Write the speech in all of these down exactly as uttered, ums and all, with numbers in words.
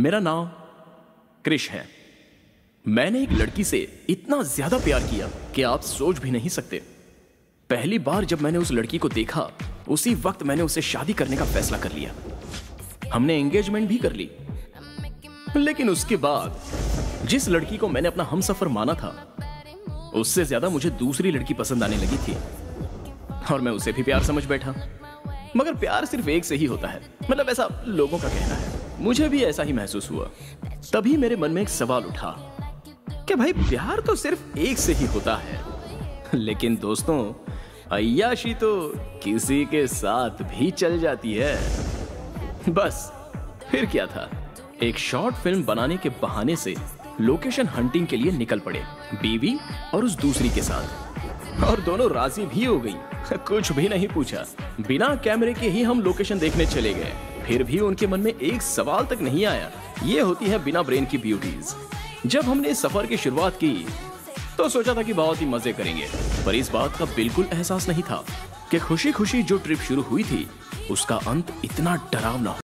मेरा नाम क्रिश है। मैंने एक लड़की से इतना ज्यादा प्यार किया कि आप सोच भी नहीं सकते। पहली बार जब मैंने उस लड़की को देखा, उसी वक्त मैंने उससे शादी करने का फैसला कर लिया। हमने एंगेजमेंट भी कर ली। लेकिन उसके बाद जिस लड़की को मैंने अपना हमसफर माना था, उससे ज्यादा मुझे दूसरी लड़की पसंद आने लगी थी और मैं उसे भी प्यार समझ बैठा। मगर प्यार सिर्फ एक से ही होता है, मतलब ऐसा लोगों का कहना है। मुझे भी ऐसा ही महसूस हुआ। तभी मेरे मन में एक सवाल उठा कि भाई प्यार तो सिर्फ एक से ही होता है, लेकिन दोस्तों अय्याशी तो किसी के साथ भी चल जाती है। बस फिर क्या था, एक शॉर्ट फिल्म बनाने के बहाने से लोकेशन हंटिंग के लिए निकल पड़े, बीवी और उस दूसरी के साथ। और दोनों राजी भी हो गई, कुछ भी नहीं पूछा। बिना कैमरे के ही हम लोकेशन देखने चले गए। फिर भी उनके मन में एक सवाल तक नहीं आया। ये होती है बिना ब्रेन की ब्यूटीज। जब हमने इस सफर की शुरुआत की तो सोचा था कि बहुत ही मजे करेंगे, पर इस बात का बिल्कुल एहसास नहीं था कि खुशी खुशी जो ट्रिप शुरू हुई थी उसका अंत इतना डरावना हो।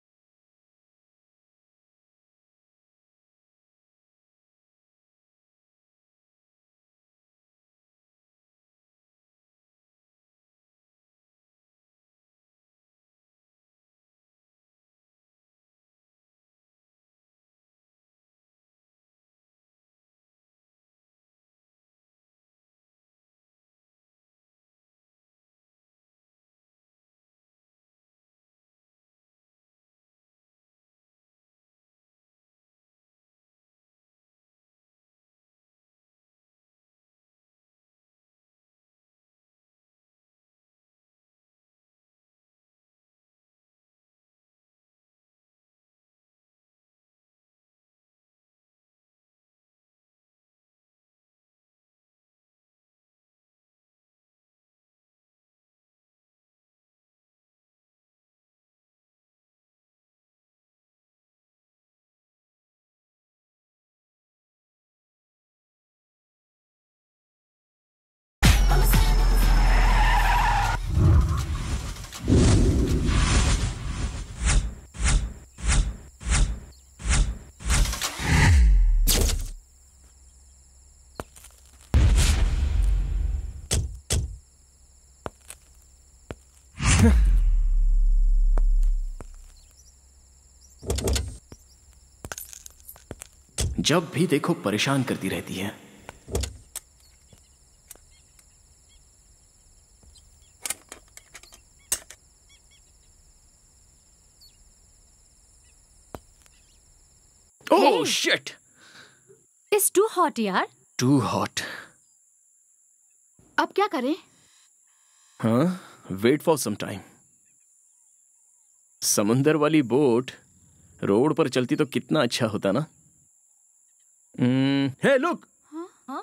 जब भी देखो परेशान करती रहती है। Oh shit, it's too hot यार। Too hot. अब क्या करें? हाँ, वेट फॉर सम टाइम। समुंदर वाली बोट रोड पर चलती तो कितना अच्छा होता ना। हे लुक, हाँ? हाँ?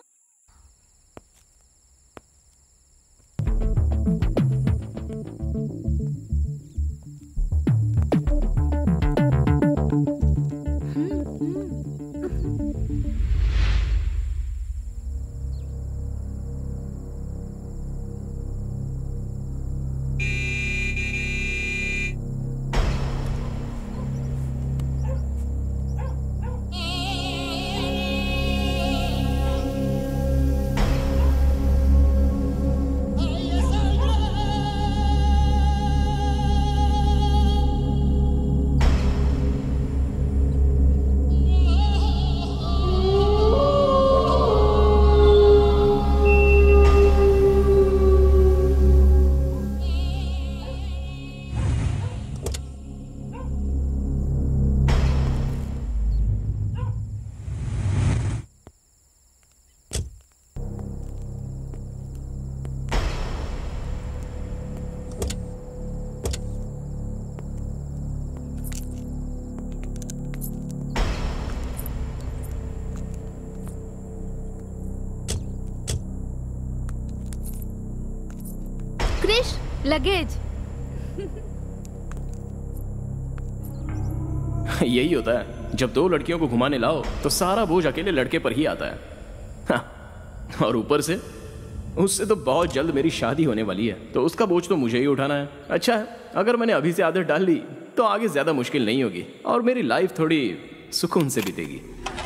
क्रिश, लगेज। यही होता है, जब दो लड़कियों को घुमाने लाओ तो सारा बोझ अकेले लड़के पर ही आता है। हाँ, और ऊपर से उससे तो बहुत जल्द मेरी शादी होने वाली है, तो उसका बोझ तो मुझे ही उठाना है। अच्छा है, अगर मैंने अभी से आदत डाल ली तो आगे ज्यादा मुश्किल नहीं होगी और मेरी लाइफ थोड़ी सुकून से बीतेगी।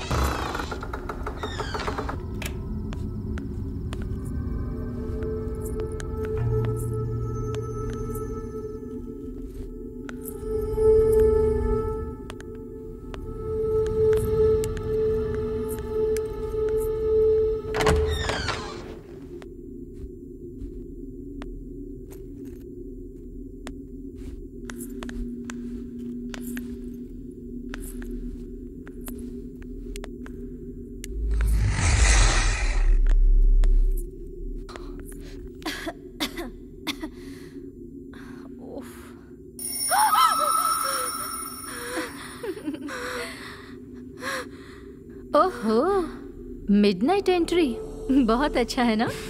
ओहो, मिडनाइट एंट्री बहुत अच्छा है ना?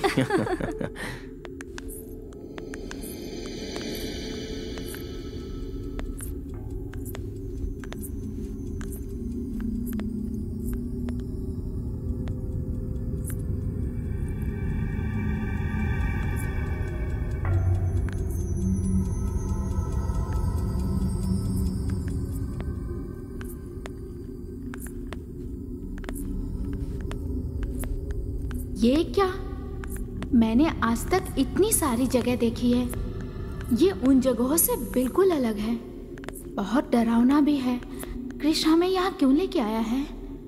ये क्या? मैंने आज तक इतनी सारी जगह देखी है, ये उन जगहों से बिल्कुल अलग है। बहुत डरावना भी है। क्रिश हमें यहाँ क्यों लेके आया है?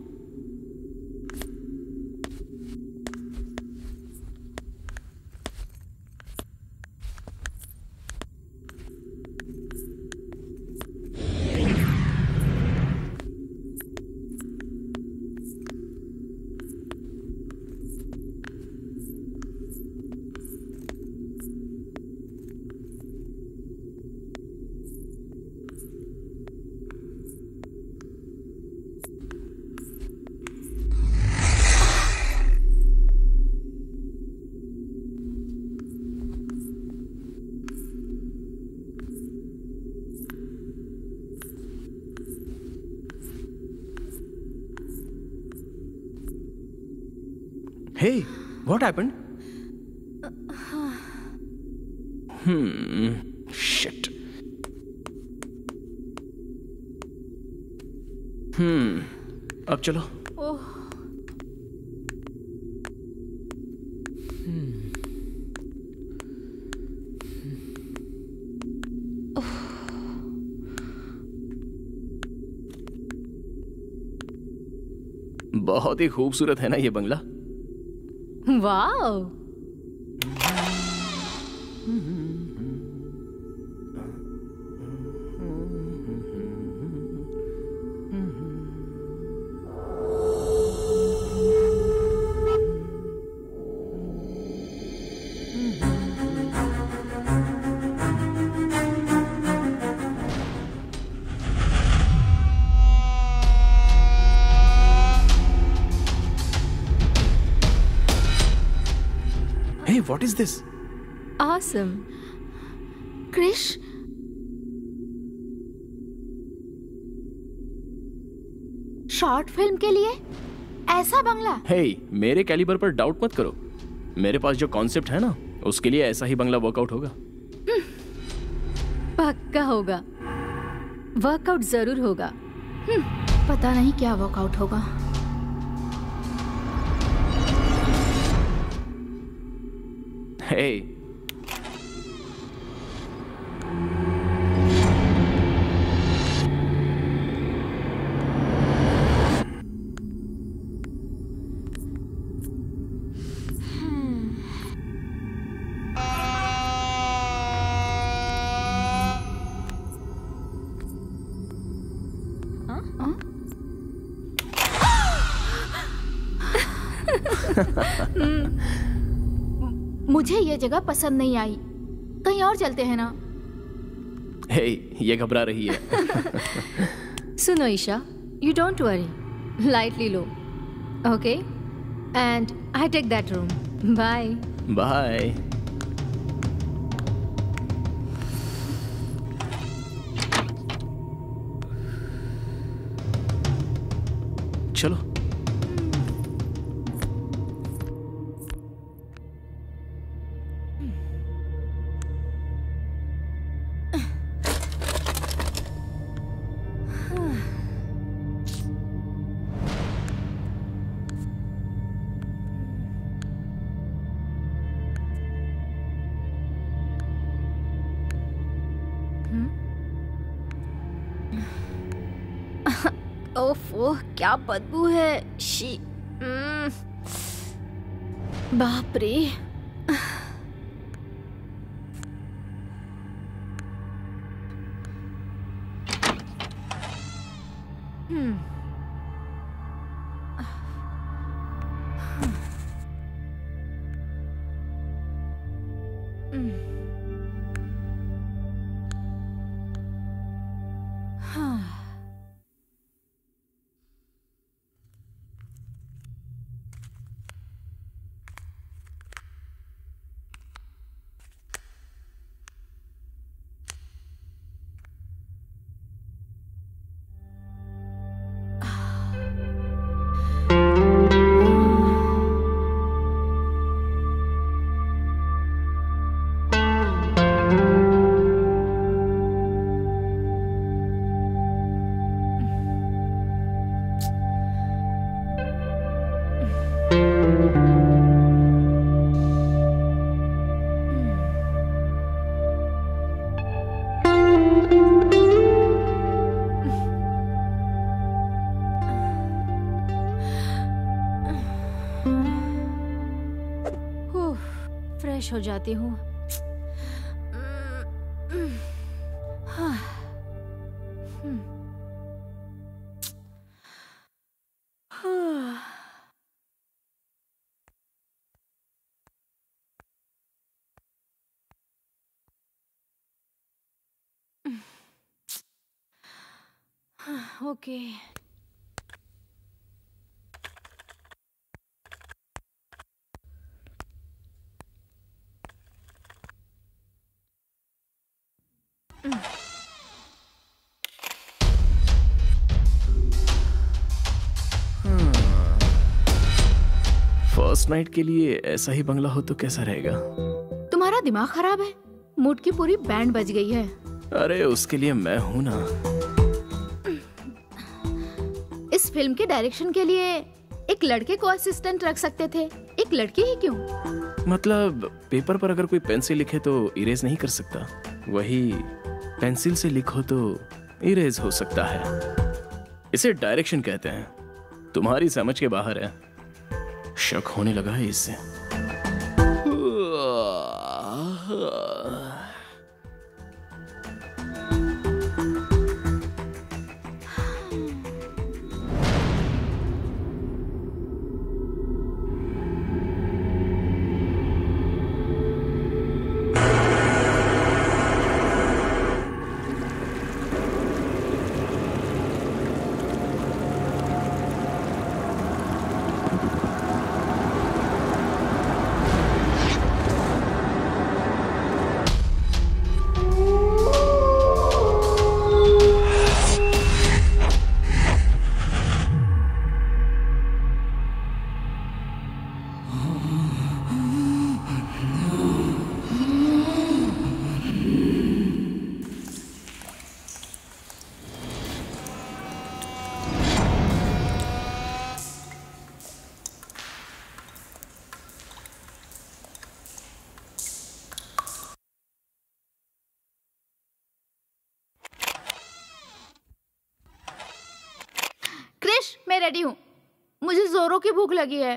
Hey, what happened? Hmm, shit. Hmm, अब चलो। ओह, बहुत ही खूबसूरत है ना ये बंगला। Wow. Hey, what is this? Awesome. Krish, short film के लिए ऐसा बंगला? Hey, मेरे कैलिबर पर डाउट मत करो। मेरे पास जो कॉन्सेप्ट है ना, उसके लिए ऐसा ही बंगला वर्कआउट होगा। पक्का होगा, वर्कआउट जरूर होगा। पता नहीं क्या वर्कआउट होगा। Hey. मुझे ये जगह पसंद नहीं आई, कहीं और चलते हैं ना? Hey, ये घबरा रही है। सुनो Isha, you don't worry, lightly low, okay? And I take that room. Bye. Bye. चलो। ओफ, ओह क्या बदबू है। शी। हम्म, बाप रे। हम्म फ्रेश हो जाती हूँ। हाँ। ओके। फर्स्ट नाइट के लिए ऐसा ही बंगला हो तो कैसा रहेगा? तुम्हारा दिमाग खराब है। मूड की पूरी बैंड बज गई है। अरे उसके लिए मैं हूं ना। इस फिल्म के डायरेक्शन के लिए एक लड़के को असिस्टेंट रख सकते थे, एक लड़की ही क्यों? मतलब पेपर पर अगर कोई पेन से लिखे तो इरेज नहीं कर सकता, वही पेंसिल से लिखो तो इरेज हो सकता है। इसे डायरेक्शन कहते हैं। तुम्हारी समझ के बाहर है। शक होने लगा है इससे। मैं रेडी हूँ। मुझे जोरों की भूख लगी है।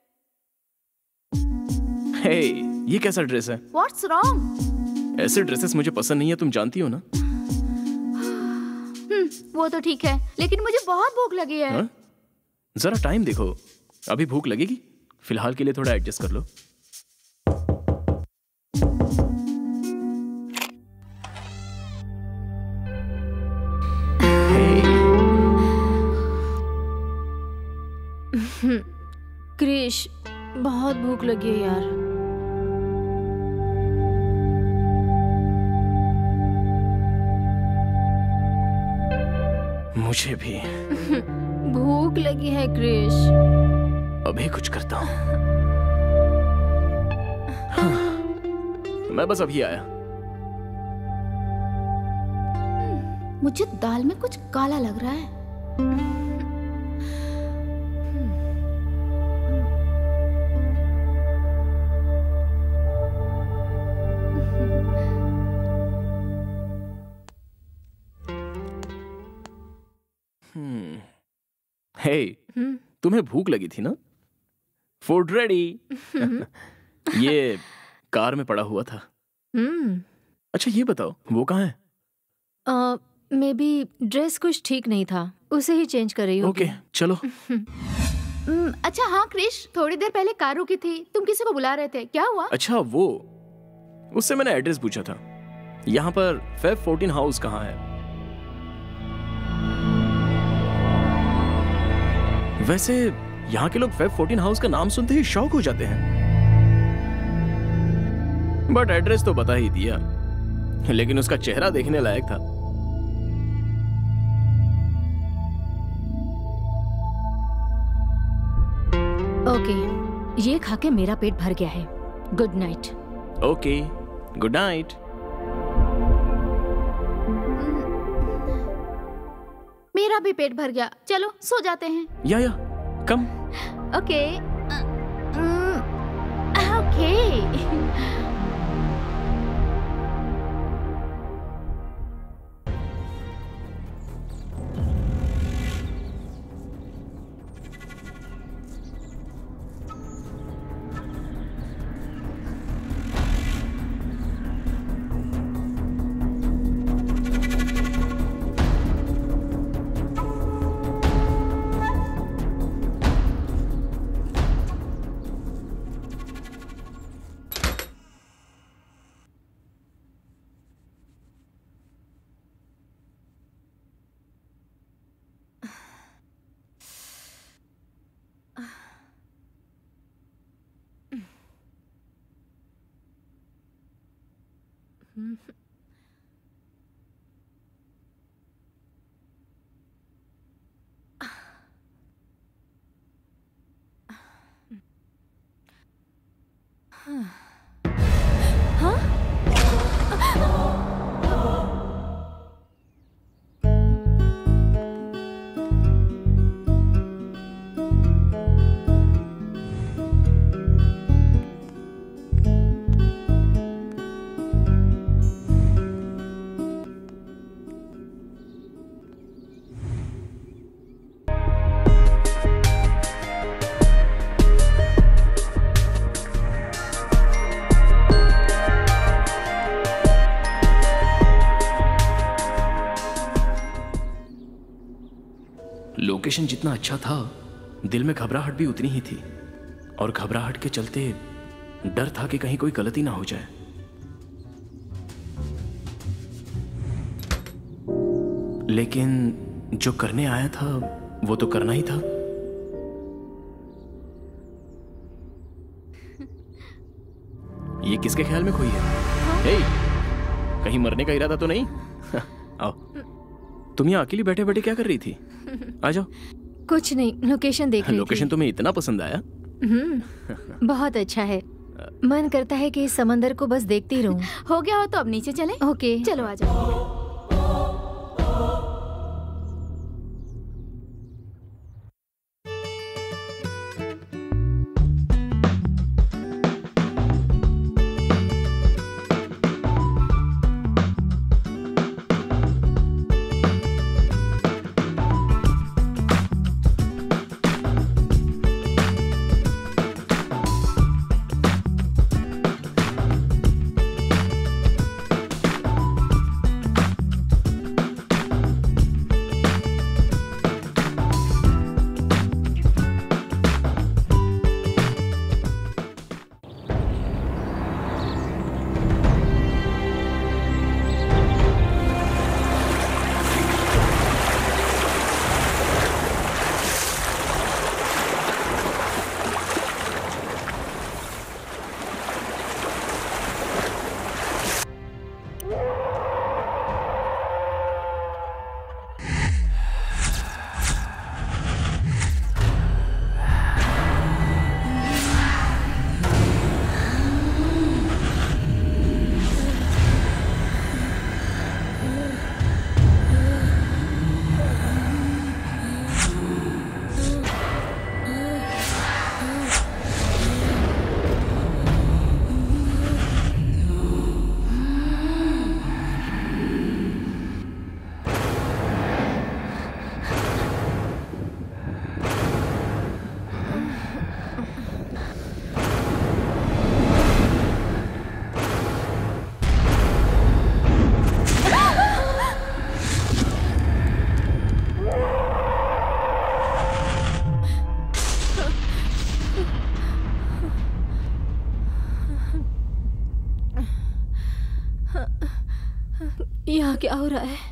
हे, ये कैसा ड्रेस है? What's wrong? ऐसे ड्रेसेस मुझे पसंद नहीं है, तुम जानती हो ना। हम्म, वो तो ठीक है, लेकिन मुझे बहुत भूख लगी है। हा? जरा टाइम देखो, अभी भूख लगेगी। फिलहाल के लिए थोड़ा एडजस्ट कर लो। क्रिश, बहुत भूख लगी है यार। मुझे भी भूख लगी है क्रिश। अभी कुछ करता हूँ। हाँ, मैं बस अभी आया। मुझे दाल में कुछ काला लग रहा है। हे, तुम्हें भूख लगी थी ना? Food ready. ये कार में पड़ा हुआ था। हम्म अच्छा ये बताओ, वो कहाँ है? मे बी ड्रेस कुछ ठीक नहीं था, उसे ही चेंज कर रही हूँ। ओके चलो। हम्म, अच्छा हाँ क्रिश, थोड़ी देर पहले कार रुकी थी, तुम किसी को बुला रहे थे, क्या हुआ? अच्छा वो, उससे मैंने एड्रेस पूछा था। यहाँ पर फेब फोर्टीन हाउस कहाँ है? वैसे यहाँ के लोग फेब फोर्टीन हाउस का नाम सुनते ही शॉक हो जाते हैं, बट एड्रेस तो बता ही दिया, लेकिन उसका चेहरा देखने लायक था। ओके, ये खा के मेरा पेट भर गया है। Good night. Okay, good night. मेरा भी पेट भर गया, चलो सो जाते हैं। या या कम। Okay okay. लोकेशन जितना अच्छा था, दिल में घबराहट भी उतनी ही थी, और घबराहट के चलते डर था कि कहीं कोई गलती ना हो जाए। लेकिन जो करने आया था वो तो करना ही था। ये किसके ख्याल में खोई है? हे, कहीं मरने का इरादा तो नहीं? आओ। तुम यहाँ अकेली बैठे बैठे क्या कर रही थी? आ जाओ। कुछ नहीं, लोकेशन देख रही थी। लोकेशन तुम्हें इतना पसंद आया? हम्म, बहुत अच्छा है। मन करता है कि इस समंदर को बस देखती रहूं। हो गया हो तो अब नीचे चले। ओके चलो आ जाओ। यहाँ क्या हो रहा है?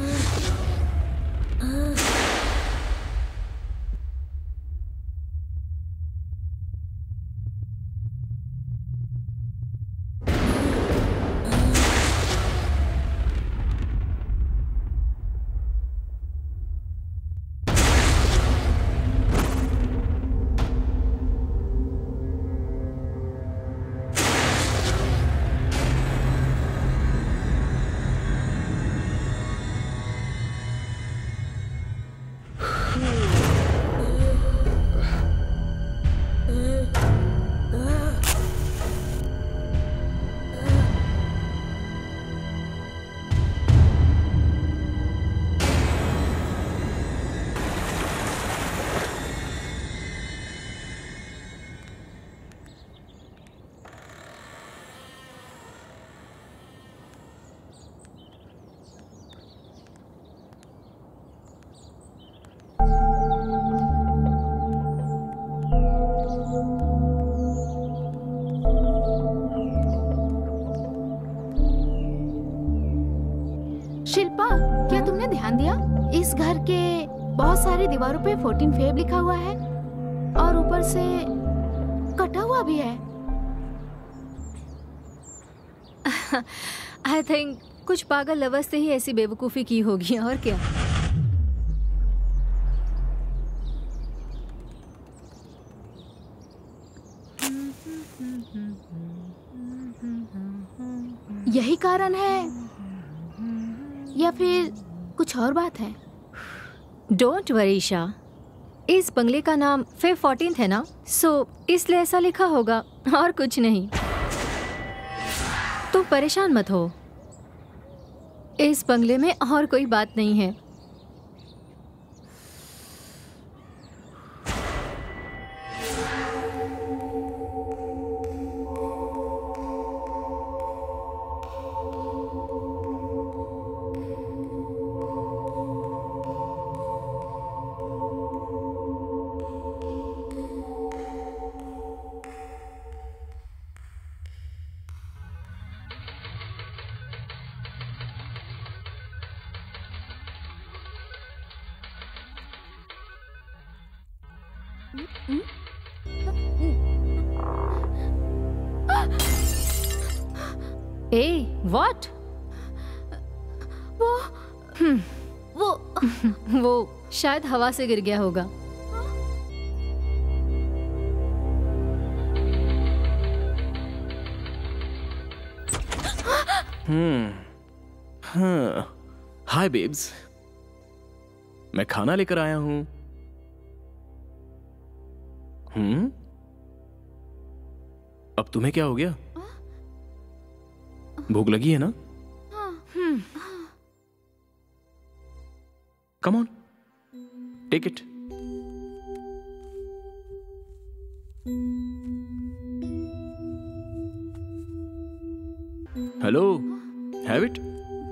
शिल्पा, क्या तुमने ध्यान दिया? इस घर के बहुत सारी दीवारों पे फोर्टीन फेब लिखा हुआ है और ऊपर से कटा हुआ भी है। आई थिंक कुछ पागल लवर्स से ही ऐसी बेवकूफ़ी की होगी, और क्या। यही कारण है या फिर कुछ और बात है? डोंट वरी ईशा, इस बंगले का नाम फेब फोर्टीन है ना, सो इसलिए ऐसा लिखा होगा, और कुछ नहीं। तुम परेशान मत हो, इस बंगले में और कोई बात नहीं है। ए, व्हाट? वो वो वो शायद हवा से गिर गया होगा। हम्म हाँ, हाय बेब्स, मैं खाना लेकर आया हूं। हम्म अब तुम्हें क्या हो गया? भूख लगी है ना? Come on, take it. Hello, have it.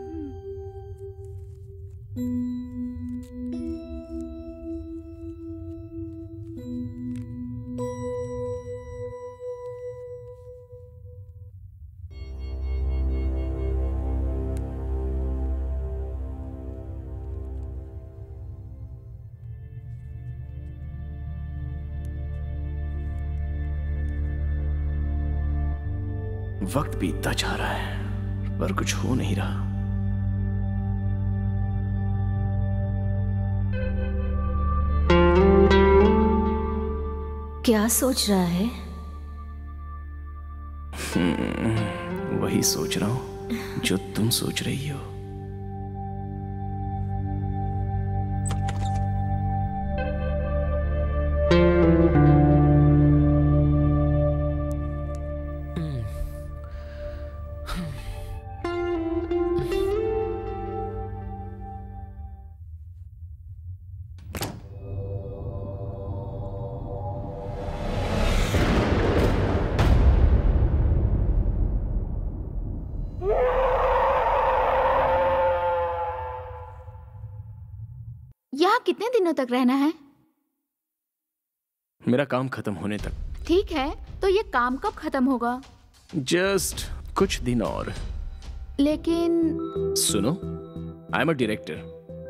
वक्त बीतता जा रहा है पर कुछ हो नहीं रहा। क्या सोच रहा है? वही सोच रहा हूं जो तुम सोच रही हो। यहाँ कितने दिनों तक रहना है? मेरा काम खत्म होने तक। ठीक है, तो ये काम कब खत्म होगा? जस्ट कुछ दिन और। लेकिन सुनो, I am a director.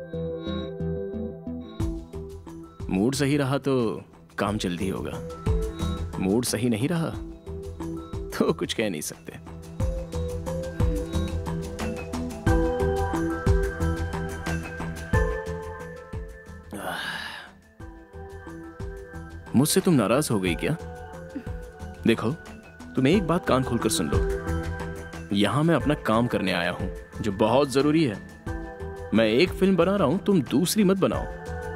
Mood सही रहा तो काम जल्दी होगा, मूड सही नहीं रहा तो कुछ कह नहीं सकते। मुझसे तुम नाराज हो गई क्या? देखो, तुम एक बात कान खोलकर सुन लो। यहां मैं अपना काम करने आया हूं, जो बहुत जरूरी है। मैं एक फिल्म बना रहा हूं, तुम दूसरी मत बनाओ।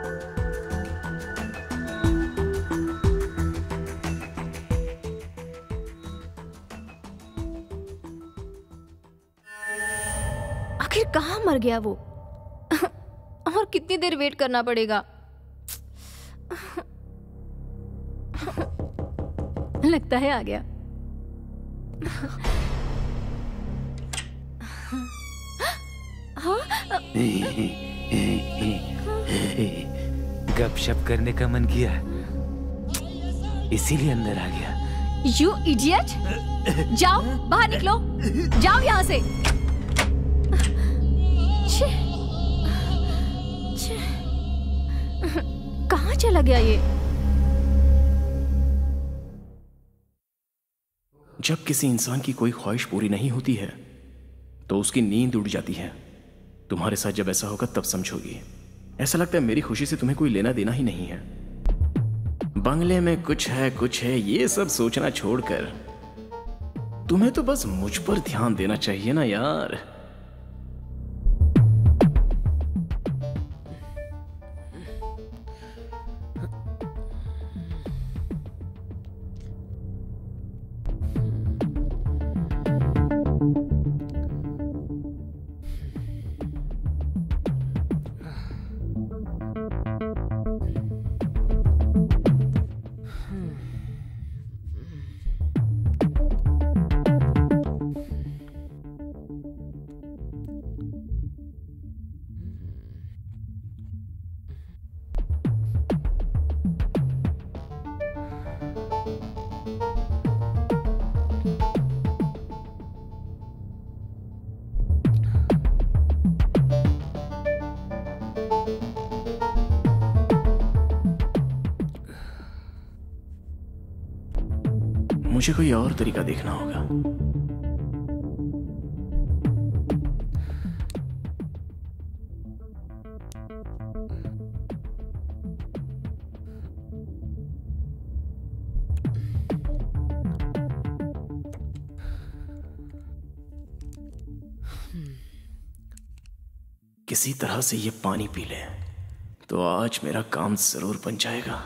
आखिर कहाँ मर गया वो? और कितनी देर वेट करना पड़ेगा? लगता है आ गया। गपशप करने का मन किया, इसीलिए अंदर आ गया। You idiot! जाओ बाहर निकलो, जाओ यहाँ से। छे, छे, कहाँ चला गया ये? जब किसी इंसान की कोई ख्वाहिश पूरी नहीं होती है तो उसकी नींद उड़ जाती है। तुम्हारे साथ जब ऐसा होगा तब समझोगी। ऐसा लगता है मेरी खुशी से तुम्हें कोई लेना देना ही नहीं है। बंगले में कुछ है कुछ है ये सब सोचना छोड़कर तुम्हें तो बस मुझ पर ध्यान देना चाहिए ना यार। मुझे कोई और तरीका देखना होगा। किसी तरह से ये पानी पी ले तो आज मेरा काम जरूर बन जाएगा।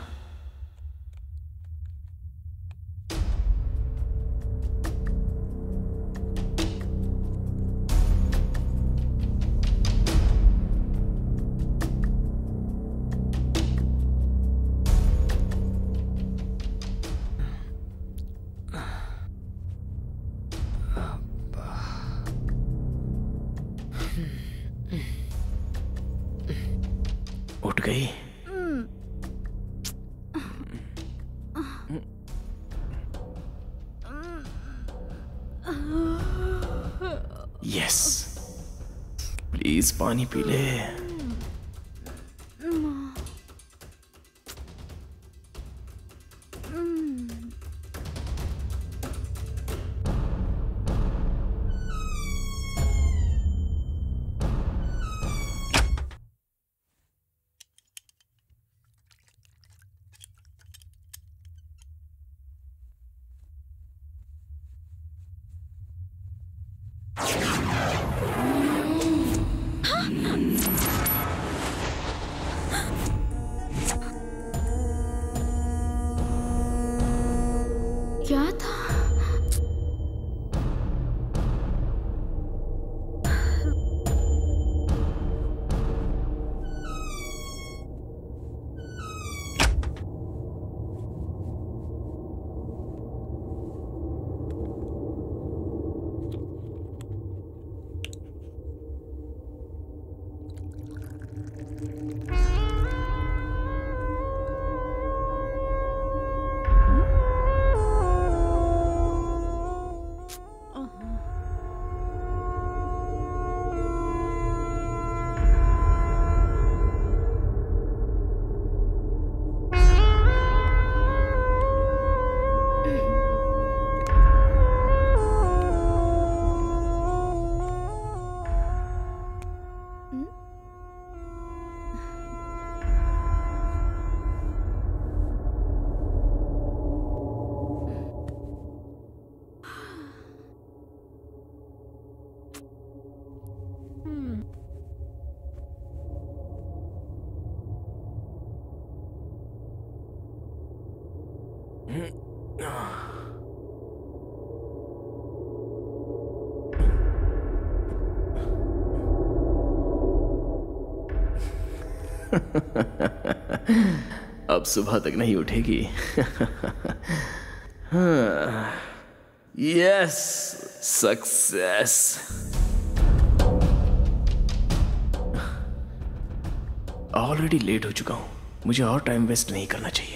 उठ गई? यस, प्लीज पानी पी ले। अब सुबह तक नहीं उठेगी। Yes, success. ऑलरेडी लेट हो चुका हूं, मुझे और टाइम वेस्ट नहीं करना चाहिए।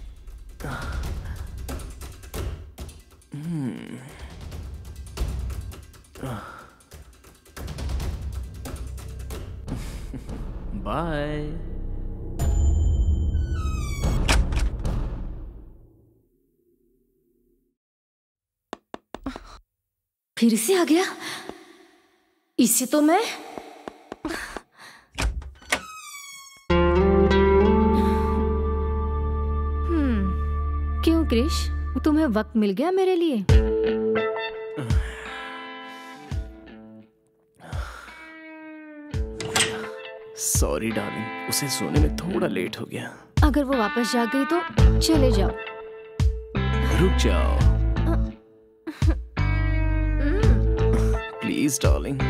बाय। फिर से आ गया। इसे तो मैं हम्म क्यों क्रिश, तुम्हें वक्त मिल गया मेरे लिए? सॉरी डार्लिंग, उसे सोने में थोड़ा लेट हो गया। अगर वो वापस जाग गई तो चले जाओ। रुक जाओ प्लीज डार्लिंग।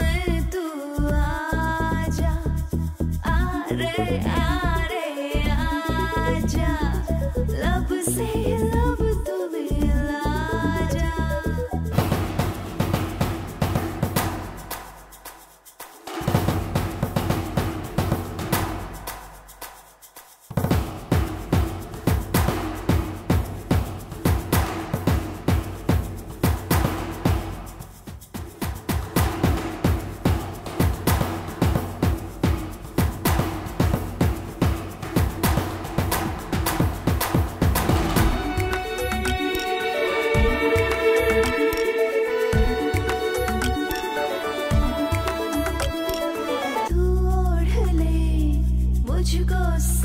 आ रे आ रे आ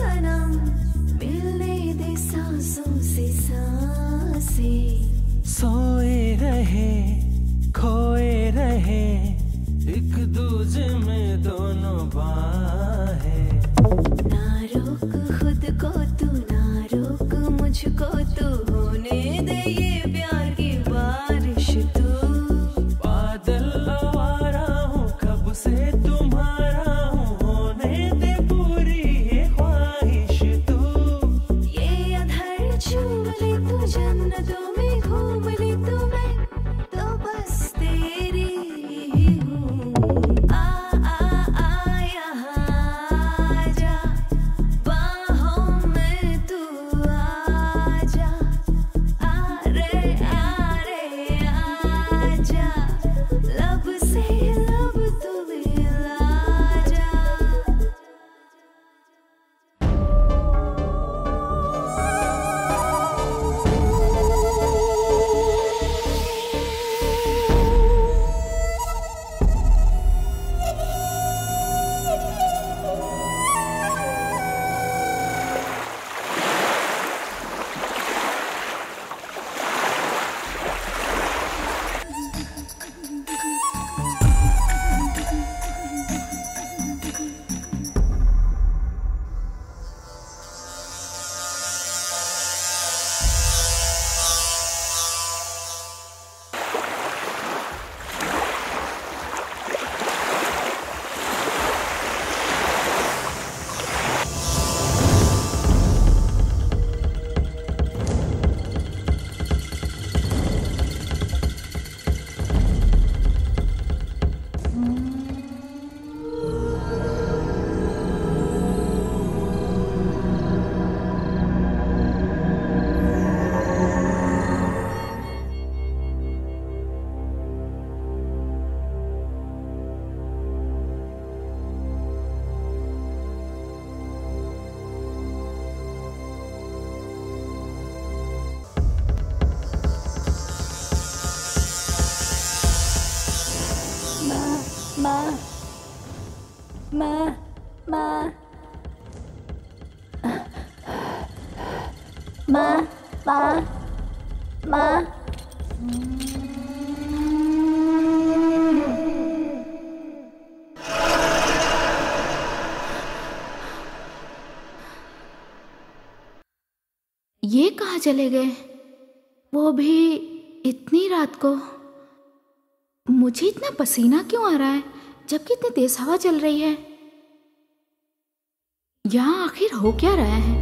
सनम, मिलने दे सांसों से सांसें। सोए रहे खोए रहे एक दूजे में दोनों बाहें। ना रोक खुद को तू, ना रोक मुझको तू, होने दे ये प्यार की बारिश तू। बादल आवारा हूँ कब से तुम्हारा हूँ, होने दे पूरी ये ख्वाहिश तू। ये अधर छूम ले तू, जन्नतों में घूम ले तू, मैं तो बस तेरी ही हूँ। आ आ आ यहाँ आजा, बाहों में तू आजा। आ रे आ रे आजा, लब से लब तू मिला जा। माँ माँ माँ माँ माँ माँ ये कहाँ चले गए? वो भी इतनी रात को। मुझे इतना पसीना क्यों आ रहा है जबकि इतनी तेज हवा चल रही है? यहाँ आखिर हो क्या रहा है?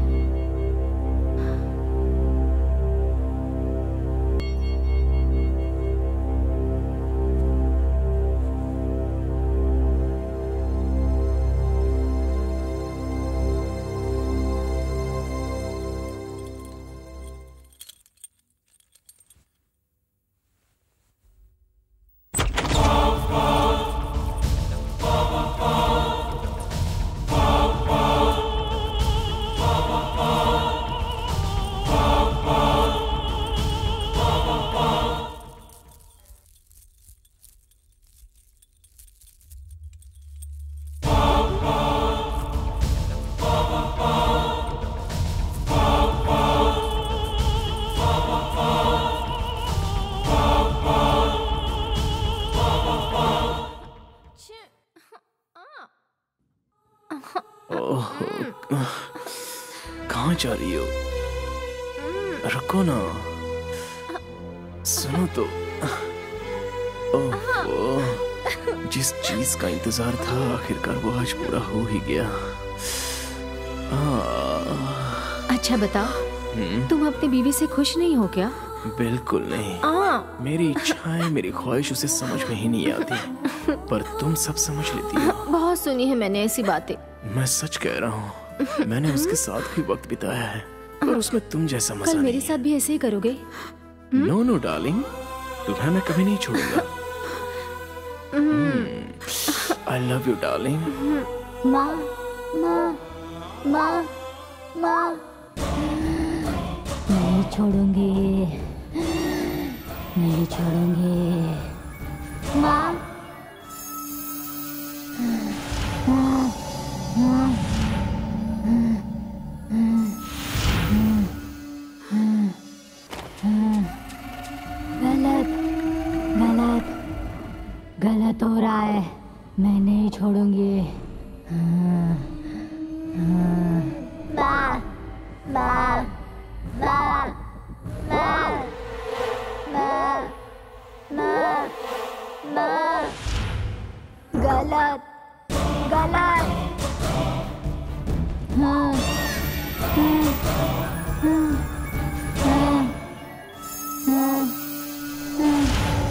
कहाँ जा रही हो? रुको ना, सुनो तो। ओह, जिस चीज का इंतजार था आखिरकार वो आज पूरा हो ही गया। अच्छा बताओ, तुम अपनी बीवी से खुश नहीं हो क्या? बिल्कुल नहीं। आ, मेरी इच्छाएं, मेरी ख्वाहिश उसे समझ में ही नहीं आती, पर तुम सब समझ लेती हो। बहुत सुनी है मैंने ऐसी बातें। मैं सच कह रहा हूँ, मैंने उसके साथ भी वक्त बिताया है, पर उसमें तुम जैसा मजा कल नहीं। मेरे साथ भी ऐसे ही करोगे? नो नो डार्लिंग, तुम्हें मैं कभी नहीं छोड़ूंगा। I love you darling. माँ माँ माँ माँ, नहीं छोड़ूंगी, नहीं छोड़ूंगी। माँ माँ माँ माँ माँ माँ माँ माँ माँ गलत गलत हाँ हाँ हाँ हाँ हाँ हाँ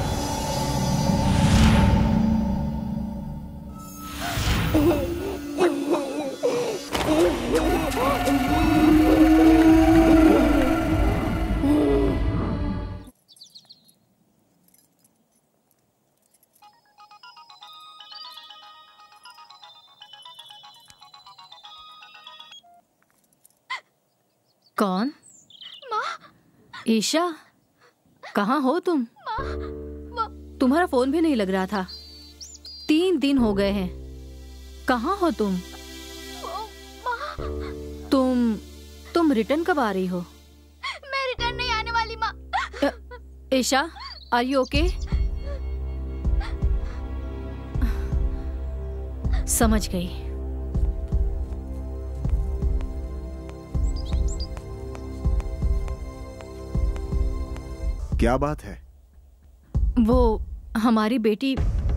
कौन? माँ। ईशा, कहाँ हो तुम? माँ। तुम्हारा फोन भी नहीं लग रहा था। तीन दिन हो गए हैं। कहाँ हो तुम? माँ। तुम तुम रिटर्न कब आ रही हो? मैं रिटर्न नहीं आने वाली माँ। Isha, are you okay? समझ गई। क्या बात है? वो हमारी बेटी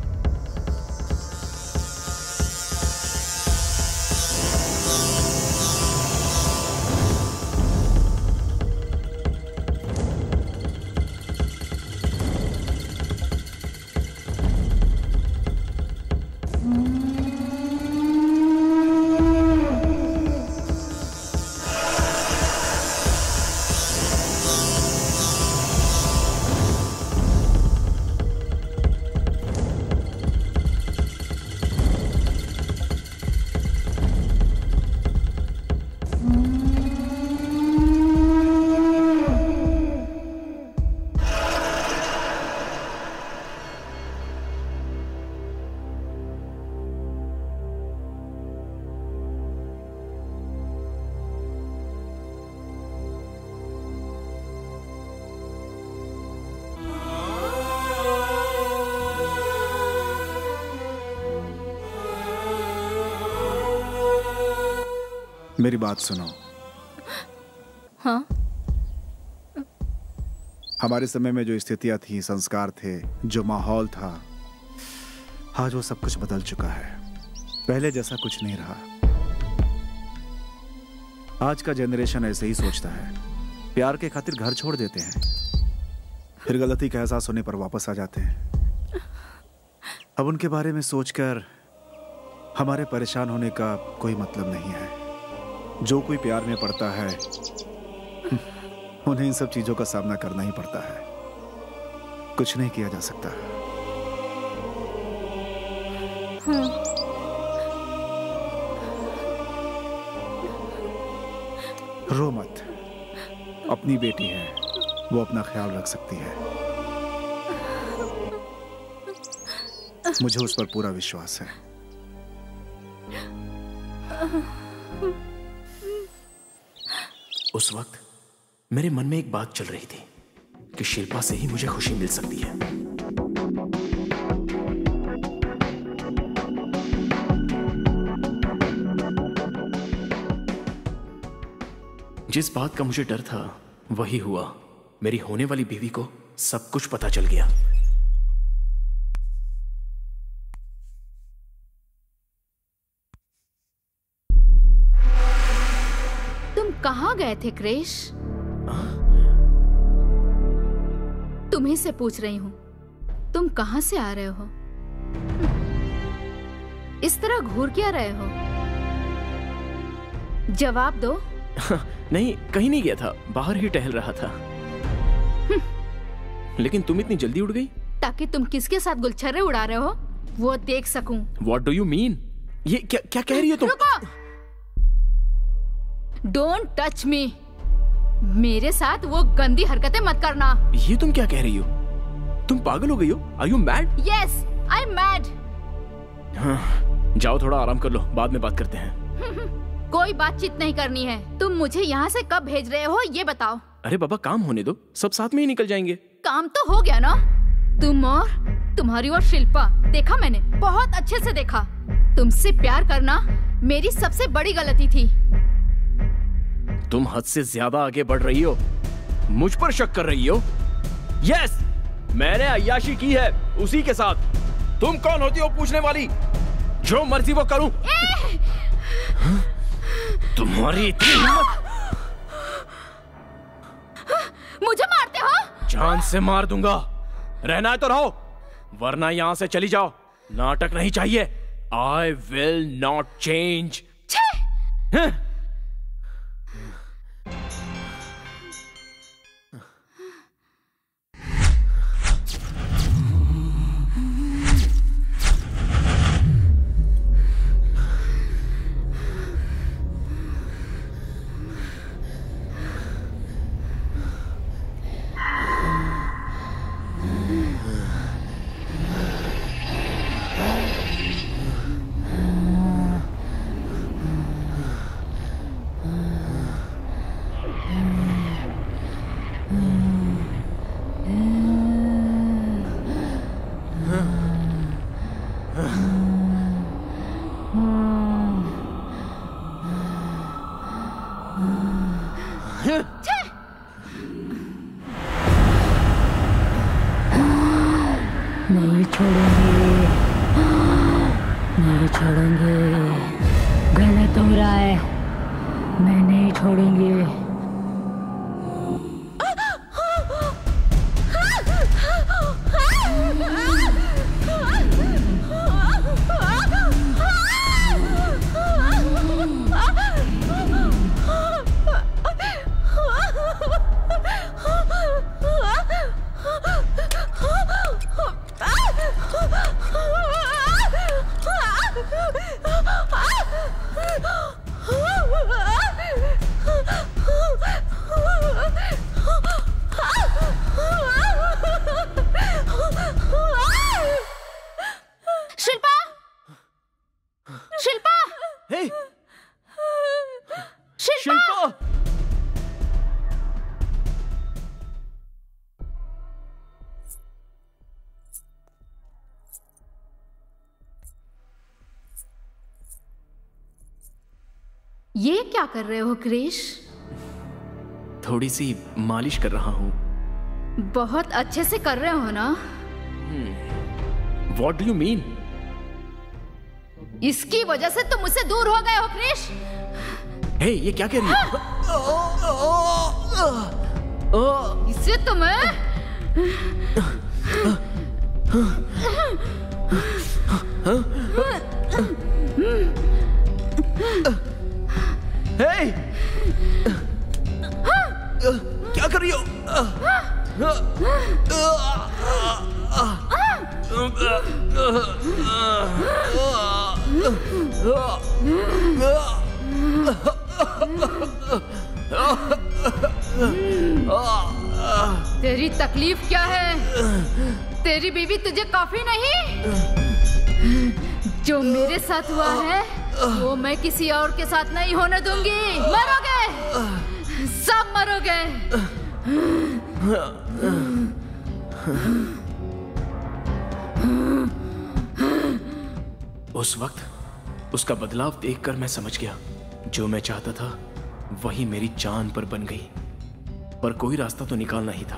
मेरी बात सुनो। हाँ? हमारे समय में जो स्थितियां थी, संस्कार थे, जो माहौल था, आज वो सब कुछ बदल चुका है। पहले जैसा कुछ नहीं रहा। आज का जनरेशन ऐसे ही सोचता है। प्यार के खातिर घर छोड़ देते हैं, फिर गलती का एहसास होने पर वापस आ जाते हैं। अब उनके बारे में सोचकर हमारे परेशान होने का कोई मतलब नहीं है। जो कोई प्यार में पड़ता है उन्हें इन सब चीजों का सामना करना ही पड़ता है। कुछ नहीं किया जा सकता। हाँ। रो मत, अपनी बेटी है, वो अपना ख्याल रख सकती है। मुझे उस पर पूरा विश्वास है। उस वक्त मेरे मन में एक बात चल रही थी कि शिल्पा से ही मुझे खुशी मिल सकती है। जिस बात का मुझे डर था वही हुआ। मेरी होने वाली बीवी को सब कुछ पता चल गया। कहाँ गए थे क्रिश? तुम्ही से पूछ रही हूँ, तुम कहाँ से आ रहे हो? इस तरह घूर क्या रहे हो? जवाब दो। नहीं, कहीं नहीं गया था, बाहर ही टहल रहा था। लेकिन तुम इतनी जल्दी उड़ गई? ताकि तुम किसके साथ गुलछर्रे उड़ा रहे हो वो देख सकूं। What do you mean? ये क्या क्या कह रही हो तुम? रुको! Don't touch me. मेरे साथ वो गंदी हरकतें मत करना। ये तुम क्या कह रही हो? तुम पागल हो गई हो? Are you mad? Yes, I'm mad. हाँ, जाओ थोड़ा आराम कर लो, बाद में बात करते हैं। कोई बातचीत नहीं करनी है। तुम मुझे यहाँ से कब भेज रहे हो ये बताओ। अरे बाबा, काम होने दो, सब साथ में ही निकल जाएंगे। काम तो हो गया ना। तुम और तुम्हारी और शिल्पा, देखा मैंने, बहुत अच्छे से देखा। तुमसे प्यार करना मेरी सबसे बड़ी गलती थी। तुम हद से ज्यादा आगे बढ़ रही हो, मुझ पर शक कर रही हो। यस, मैंने अय्याशी की है उसी के साथ। तुम कौन होती हो पूछने वाली? जो मर्जी वो करूं। तुम्हारी इतनी हिम्मत! मुझे मारते हो? जान से मार दूंगा। रहना है तो रहो, वरना यहां से चली जाओ। नाटक नहीं चाहिए। I will not change. नहीं छोड़ेंगे, नहीं छोड़ेंगे। गलत हो रहा है, मैं नहीं छोड़ेंगे। शिल्पा, शिल्पा, हे, शिल्पा, शिल्पा! ये क्या कर रहे हो क्रिश? थोड़ी सी मालिश कर रहा हूं। बहुत अच्छे से कर रहे हो ना? What do you mean? इसकी वजह से तुम मुझसे दूर हो गए हो क्रिश। हे, ये क्या कह रही हो? इससे तुम्हें हे, क्या कर रही हो? तेरी तकलीफ क्या है? तेरी बीवी तुझे काफी नहीं? जो मेरे साथ हुआ है वो मैं किसी और के साथ नहीं होने दूंगी। मरोगे, सब मरोगे। उस वक्त उसका बदलाव देखकर मैं समझ गया, जो मैं चाहता था वही मेरी जान पर बन गई, पर कोई रास्ता तो निकालना ही था।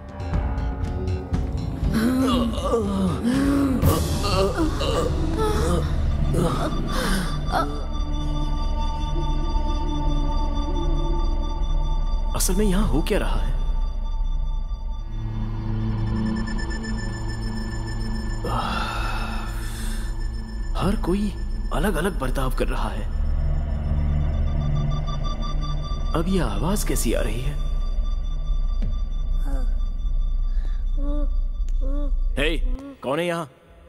असल में यहां हो क्या रहा है? हर कोई अलग अलग बर्ताव कर रहा है। अब ये आवाज कैसी आ रही है? हे, कौन है यहां?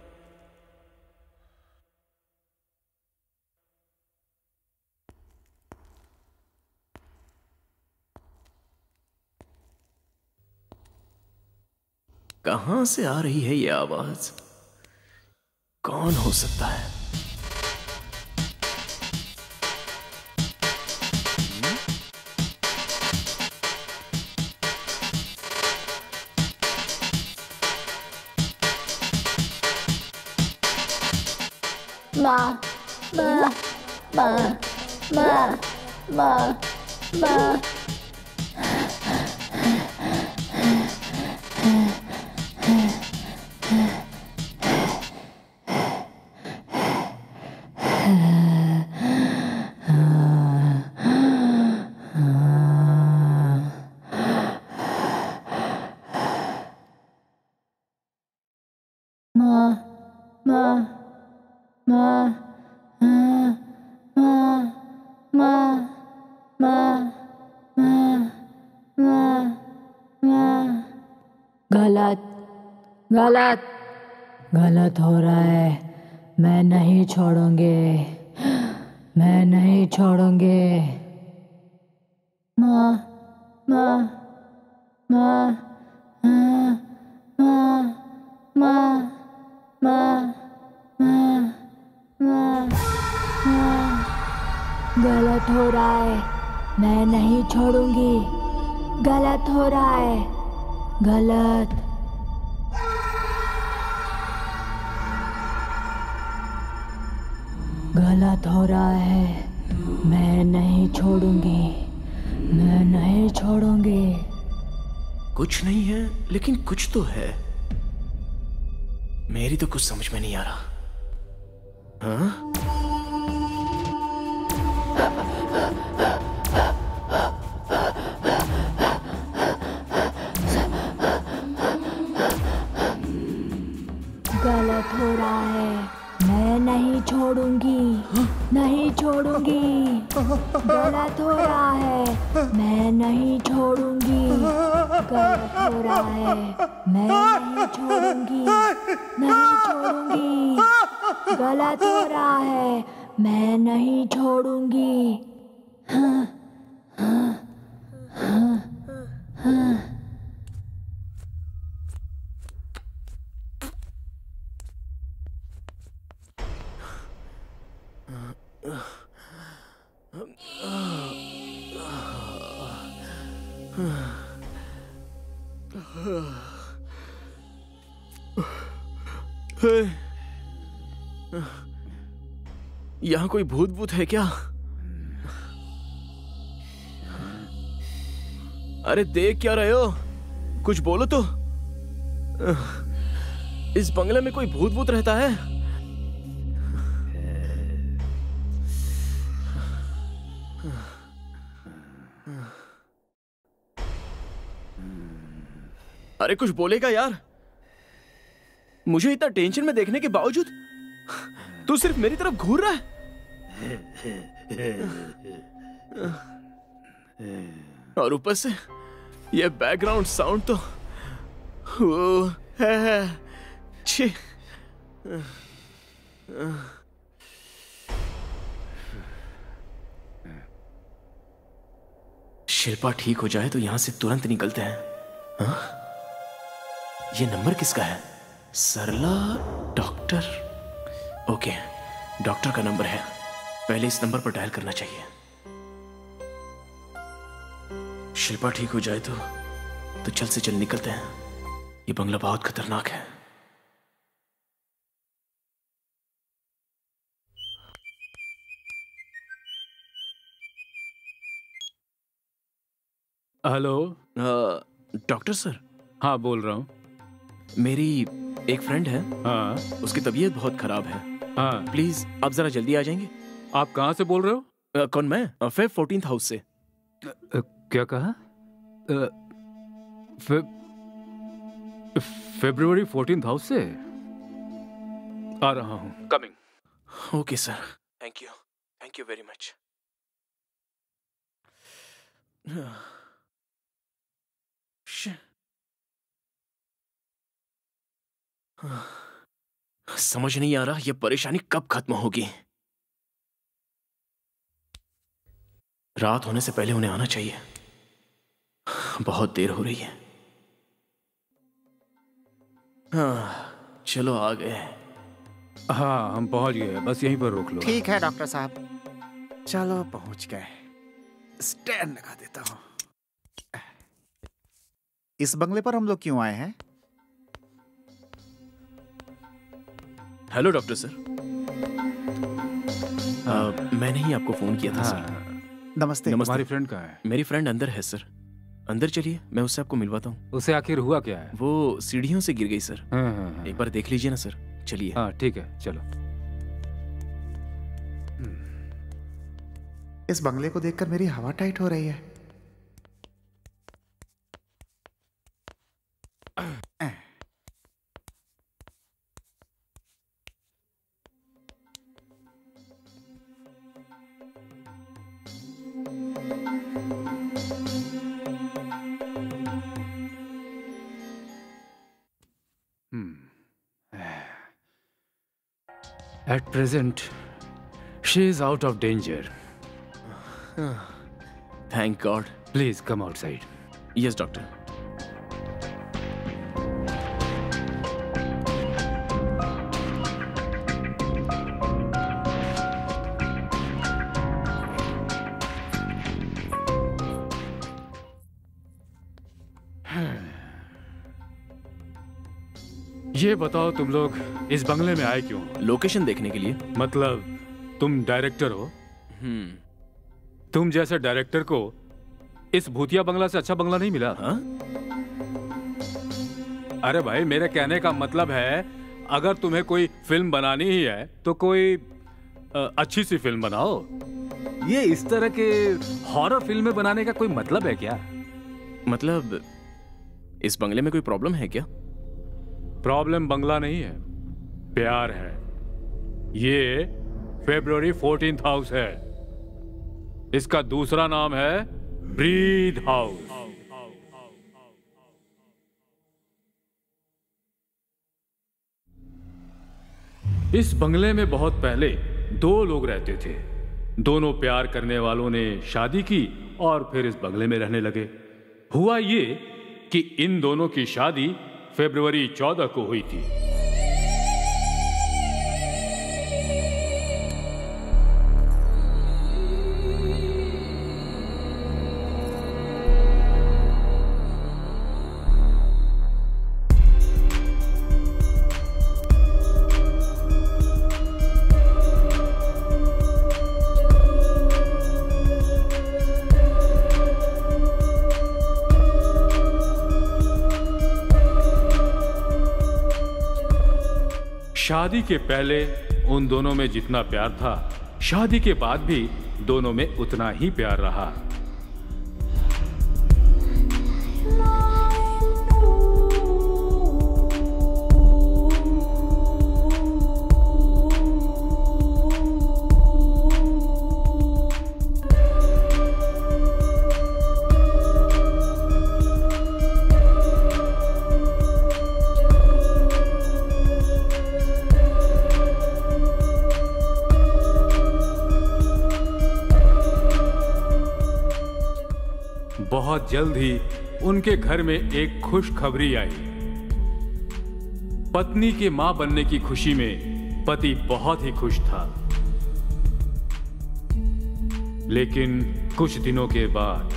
कहां से आ रही है ये आवाज? कौन हो सकता है? माँ, माँ, माँ, माँ, माँ, माँ गलत गलत गलत हो रहा है। मैं नहीं छोड़ूंगी, मैं नहीं छोड़ूंगी। माँ माँ माँ माँ माँ माँ माँ माँ माँ माँ गलत हो रहा है। मैं नहीं छोड़ूंगी। गलत हो रहा है। गलत। गलत हो रहा है। मैं नहीं छोड़ूंगी। मैं नहीं छोड़ूंगी। कुछ नहीं है, लेकिन कुछ तो है। मेरी तो कुछ समझ में नहीं आ रहा। हाँ? गलत हो रहा है। मैं नहीं छोड़ूंगी। नहीं छोड़ूंगी। गलत हो रहा है। मैं नहीं छोड़ूंगी। गलत हो रहा है। मैं नहीं छोड़ूंगी। नहीं छोड़ूंगी। गलत हो रहा है। मैं नहीं छोड़ूंगी। हाँ हाँ हाँ हाँ। यहाँ कोई भूत भूत है क्या? अरे देख क्या रहे हो? कुछ बोलो तो। इस बंगले में कोई भूत भूत रहता है? अरे कुछ बोलेगा यार। मुझे इतना टेंशन में देखने के बावजूद तू सिर्फ मेरी तरफ घूर रहा है। और ऊपर से ये बैकग्राउंड साउंड तो वो है, है। छी। शिल्पा ठीक हो जाए तो यहां से तुरंत निकलते हैं। हाँ? ये नंबर किसका है? सरला डॉक्टर। ओके, डॉक्टर का नंबर है। पहले इस नंबर पर डायल करना चाहिए। शिल्पा ठीक हो जाए तो तो जल्द से जल्द निकलते हैं। ये बंगला बहुत खतरनाक है। हेलो। Doctor sir. हाँ बोल रहा हूँ। मेरी एक फ्रेंड है। हाँ। उसकी तबीयत बहुत खराब है। हाँ। प्लीज आप जरा जल्दी आ जाएंगे। आप कहाँ से बोल रहे हो? आ, कौन? मैं फेब फोर्टीन्थ हाउस से। आ, क्या कहा? फे, फेब्रुवरी फोर्टीन्थ हाउस से आ रहा हूँ। Coming. Okay sir, thank you, thank you very much. समझ नहीं आ रहा ये परेशानी कब खत्म होगी। रात होने से पहले उन्हें आना चाहिए। बहुत देर हो रही है। हाँ, चलो आ गए। हाँ हम पहुंच गए, बस यहीं पर रोक लो। ठीक है डॉक्टर साहब, चलो पहुंच गए। स्टैंड लगा देता हूं। इस बंगले पर हम लोग क्यों आए हैं? Hello doctor sir. आ, मैंने ही आपको फोन किया था। हाँ। सर नमस्ते। नमस्ते। तुम्हारी फ्रेंड कहाँ है? मेरी फ्रेंड अंदर है सर। अंदर चलिए, मैं उससे आपको मिलवाता हूँ। उसे आखिर हुआ क्या है? वो सीढ़ियों से गिर गई सर। हाँ, हाँ, हाँ। एक बार देख लीजिए ना सर। चलिए। हाँ ठीक है, चलो। इस बंगले को देखकर मेरी हवा टाइट हो रही है। At present, she is out of danger. Thank God. Please come outside. Yes, doctor. ये बताओ तुम लोग इस बंगले में आए क्यों? लोकेशन देखने के लिए। मतलब तुम डायरेक्टर हो? हम्म। तुम जैसे डायरेक्टर को इस भूतिया बंगला से अच्छा बंगला नहीं मिला? हाँ? अरे भाई, मेरे कहने का मतलब है, अगर तुम्हें कोई फिल्म बनानी ही है तो कोई अ, अच्छी सी फिल्म बनाओ। ये इस तरह के हॉरर फिल्में बनाने का कोई मतलब है क्या? मतलब इस बंगले में कोई प्रॉब्लम है क्या? प्रॉब्लम बंगला नहीं है, प्यार है। ये फेब्रुवरी फोर्टीन्थ हाउस है। इसका दूसरा नाम है ब्रीद हाउस। इस बंगले में बहुत पहले दो लोग रहते थे। दोनों प्यार करने वालों ने शादी की और फिर इस बंगले में रहने लगे। हुआ ये कि इन दोनों की शादी फरवरी चौदह को हुई थी। शादी के पहले उन दोनों में जितना प्यार था, शादी के बाद भी दोनों में उतना ही प्यार रहा। बहुत जल्द ही उनके घर में एक खुशखबरी आई। पत्नी के मां बनने की खुशी में पति बहुत ही खुश था। लेकिन कुछ दिनों के बाद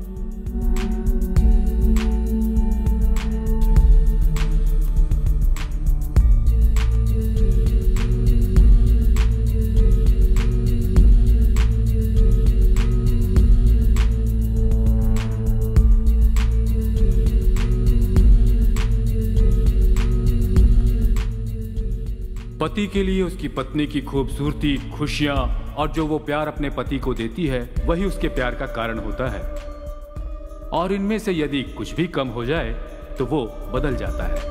पति के लिए उसकी पत्नी की खूबसूरती, खुशियां और जो वो प्यार अपने पति को देती है, वही उसके प्यार का कारण होता है। और इनमें से यदि कुछ भी कम हो जाए तो वो बदल जाता है।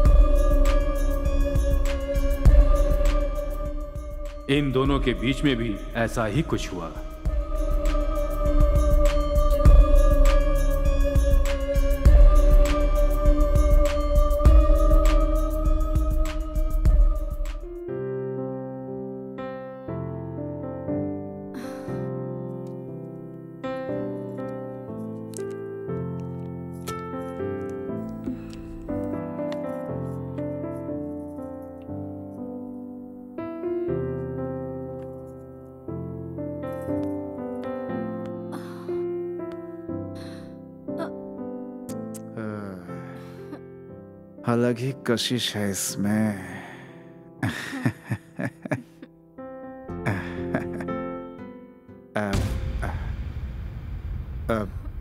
इन दोनों के बीच में भी ऐसा ही कुछ हुआ। अलग ही कशिश है इसमें।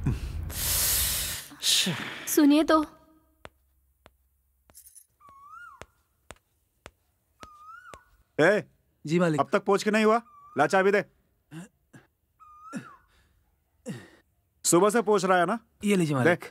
सुनिए तो। ए, जी मालिक। अब तक पहुंच के नहीं हुआ? ला चाबी दे। सुबह से पूछ रहा है ना? ये लीजिए मालिक।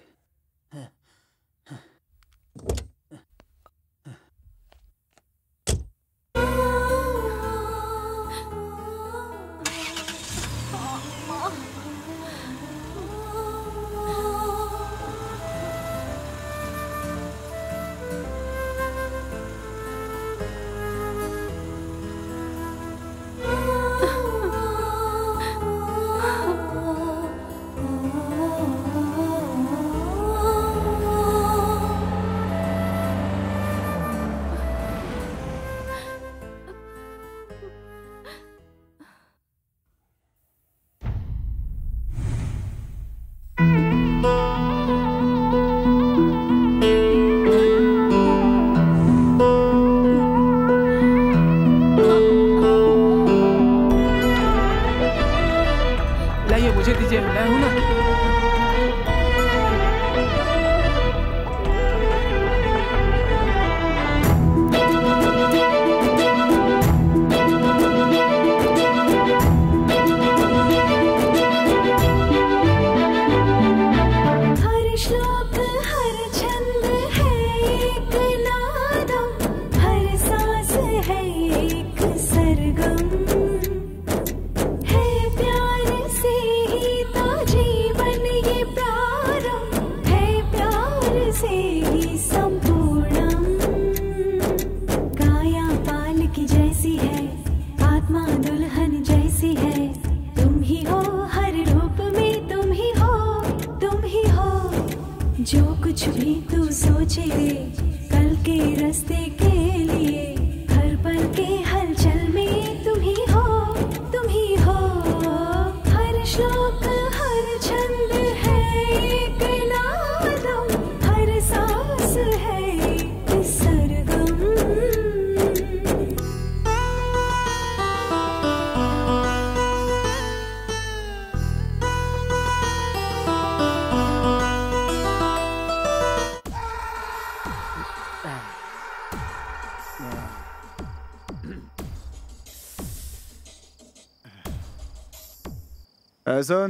सुन,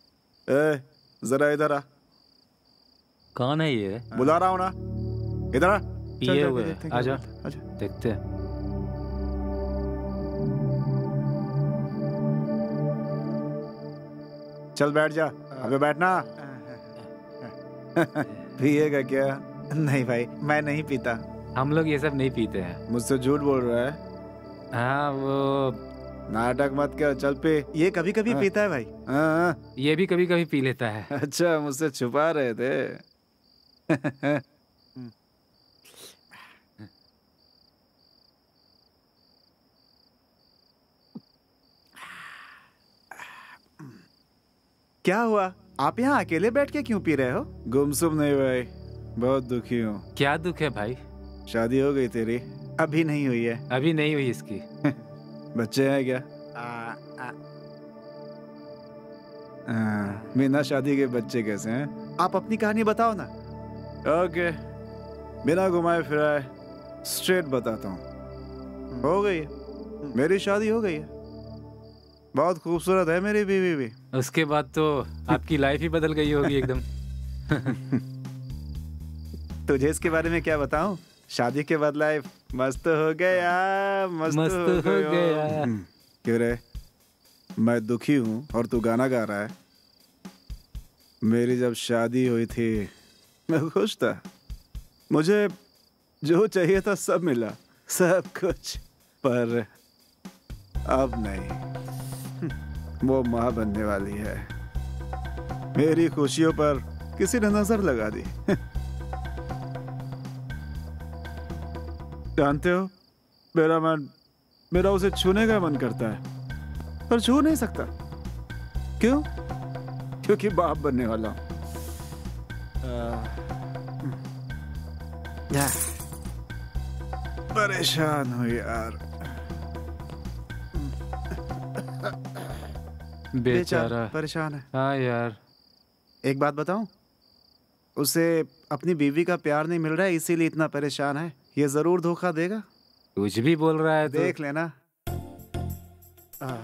ए, जरा इधर आ। कौन है ये? बुला रहा हूँ ना, इधर आ। पिए हुए, आजा, आजा, देखते हैं। चल बैठ जा, अबे बैठना। पिएगा क्या? नहीं भाई, मैं नहीं पीता। हम लोग ये सब नहीं पीते हैं। मुझसे झूठ बोल रहा है? हाँ, वो नाटक मत कर, चल पे। ये कभी कभी हाँ। पीता है भाई। हाँ, ये भी कभी कभी पी लेता है। अच्छा, मुझसे छुपा रहे थे। क्या हुआ? आप यहाँ अकेले बैठ के क्यों पी रहे हो? गुमसुम नहीं भाई, बहुत दुखी हूँ। क्या दुख है भाई? शादी हो गई तेरी? अभी नहीं हुई है। अभी नहीं हुई इसकी। बच्चे हैं क्या? आ, आ, आ, बिना शादी के बच्चे कैसे हैं? आप अपनी कहानी बताओ ना। ओके, बिना घुमाए फिराए स्ट्रेट बताता हूँ। हो गई है, मेरी शादी हो गई है। बहुत खूबसूरत है मेरी बीवी भी। उसके बाद तो आपकी लाइफ ही बदल गई होगी एकदम। तुझे इसके बारे में क्या बताऊं? शादी के बाद लाइफ मस्त हो गया, मस्त, मस्त हो, हो गया। क्यों रे, मैं दुखी हूँ और तू गाना गा रहा है? मेरी जब शादी हुई थी मैं खुश था। मुझे जो चाहिए था सब मिला, सब कुछ। पर अब नहीं, वो माँ बनने वाली है। मेरी खुशियों पर किसी ने नजर लगा दी। जानते हो, मेरा मन मेरा उसे छूने का मन करता है, पर छू नहीं सकता। क्यों? क्योंकि बाप बनने वाला हूं। परेशान हूँ यार। बेचारा परेशान है। हाँ यार, एक बात बताऊं, उसे अपनी बीवी का प्यार नहीं मिल रहा है, इसीलिए इतना परेशान है। ये जरूर धोखा देगा। कुछ भी बोल रहा है तो। देख लेना। आ,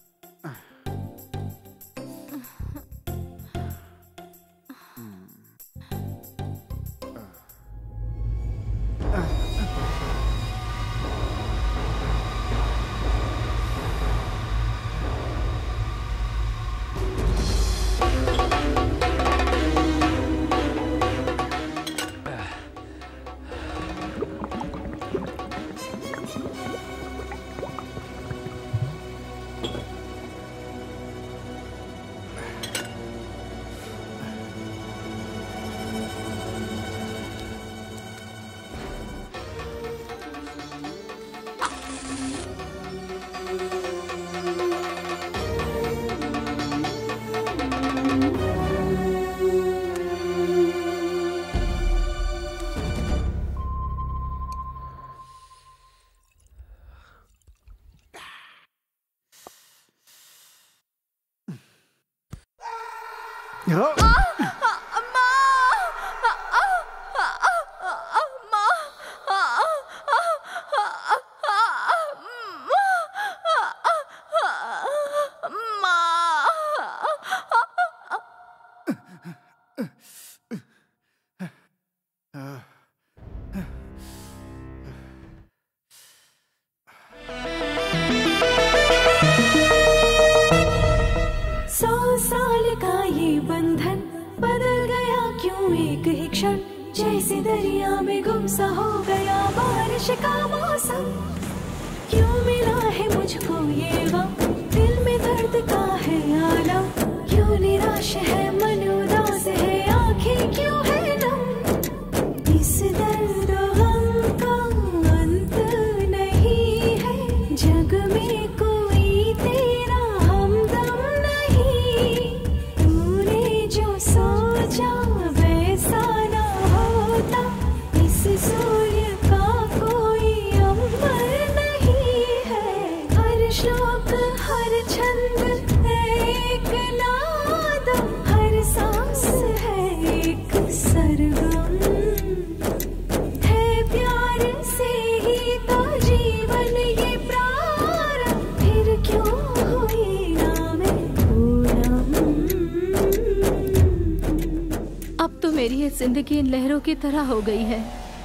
जिंदगी इन लहरों की तरह हो गई है।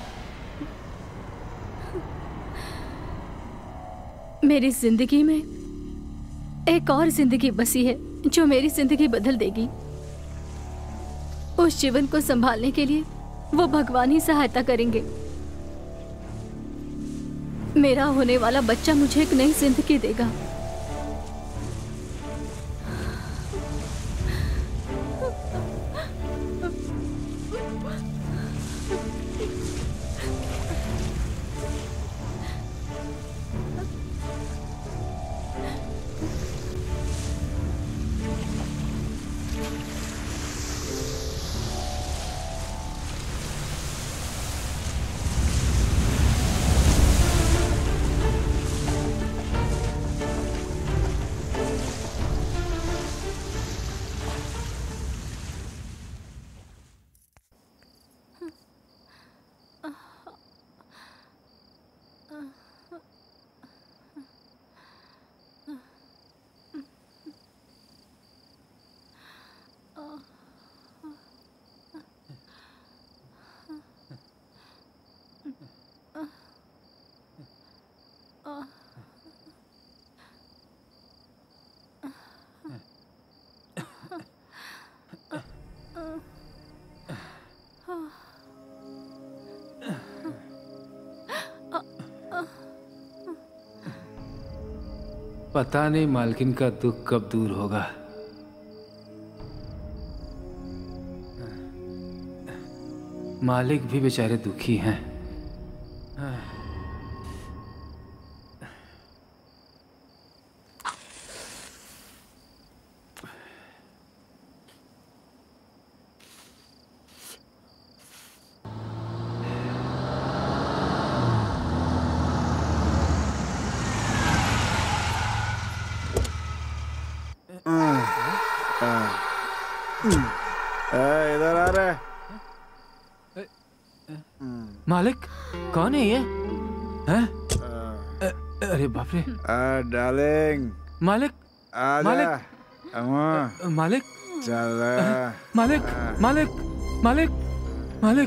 मेरी जिंदगी में एक और जिंदगी बसी है जो मेरी जिंदगी बदल देगी। उस जीवन को संभालने के लिए वो भगवान ही सहायता करेंगे। मेरा होने वाला बच्चा मुझे एक नई जिंदगी देगा। पता नहीं मालकिन का दुख कब दूर होगा। मालिक भी बेचारे दुखी हैं। इधर आ रहा है। मालिक कौन है ये? हैं? अरे बाप रे। डार्लिंग मालिक आजा। मालिक मालिक चल मालिक मालिक मालिक मालिक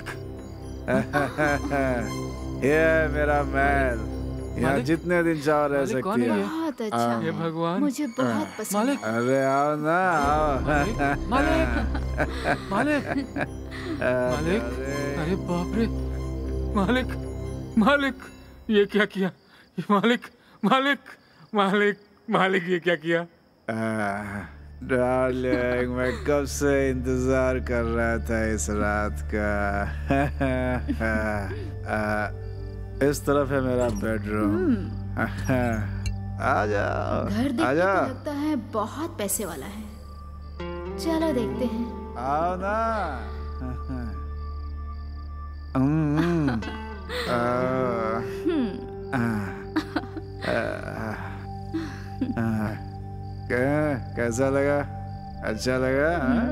ये मेरा महल, यहाँ जितने दिन चाहो रह सकती है। बहुत अच्छा, ये भगवान मुझे बहुत पसंद। मालिक अरे आओ ना आओ। मालिक मालिक मालिक अरे बाप रे मालिक मालिक ये क्या किया? ये मालिक मालिक मालिक मालिक ये क्या किया? डार्लिंग मैं कब से इंतजार कर रहा था इस रात का। इस तरफ है मेरा बेडरूम। आ जाओ घर देख आ के तो जाओ। लगता है बहुत पैसे वाला है। चलो देखते हैं। आओ ना। हम्म, आ, आ, आ, कै- कैसा लगा? अच्छा लगा?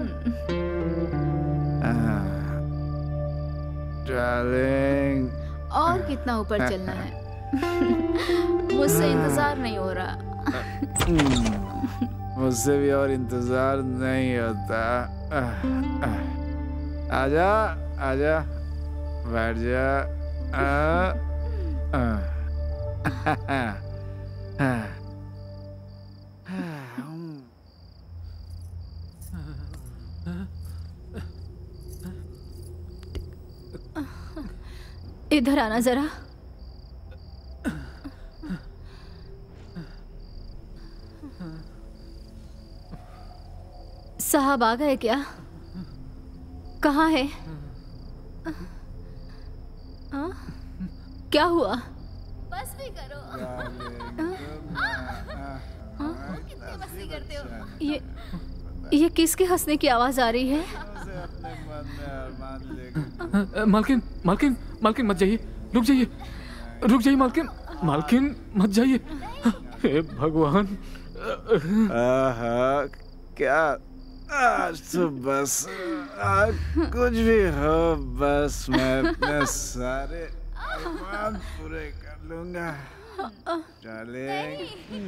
डार्लिंग और कितना ऊपर चलना है? मुझसे इंतजार नहीं हो रहा। मुझसे भी और इंतजार नहीं होता। आजा आजा बैठ जा। आ, आ, इधर आना जरा। साहब आ गए क्या? कहाँ है? हाँ? क्या हुआ? बस भी करो। कितनी मस्ती करते हो? ये ये किसके हंसने की आवाज आ रही है? मालकिन मालकिन मालकिन मत जाइए, रुक जाइए रुक जाइए मालकिन मालकिन मत जाइए। हे भगवान। आहा, क्या आज तो बस आज कुछ भी हो, बस मैं अपने सारे अरमान पूरे कर लूंगा। डार्लिंग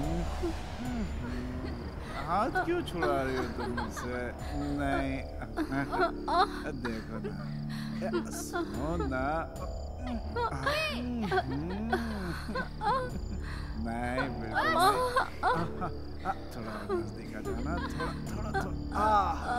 हाथ क्यों छुड़ा रही हो तुम मुझसे? नहीं देखो ना, सुनो ना। नहीं बिल्कुल थोड़ा नजदीक आ जाना। थोड़ा थोड़ा थोड़ा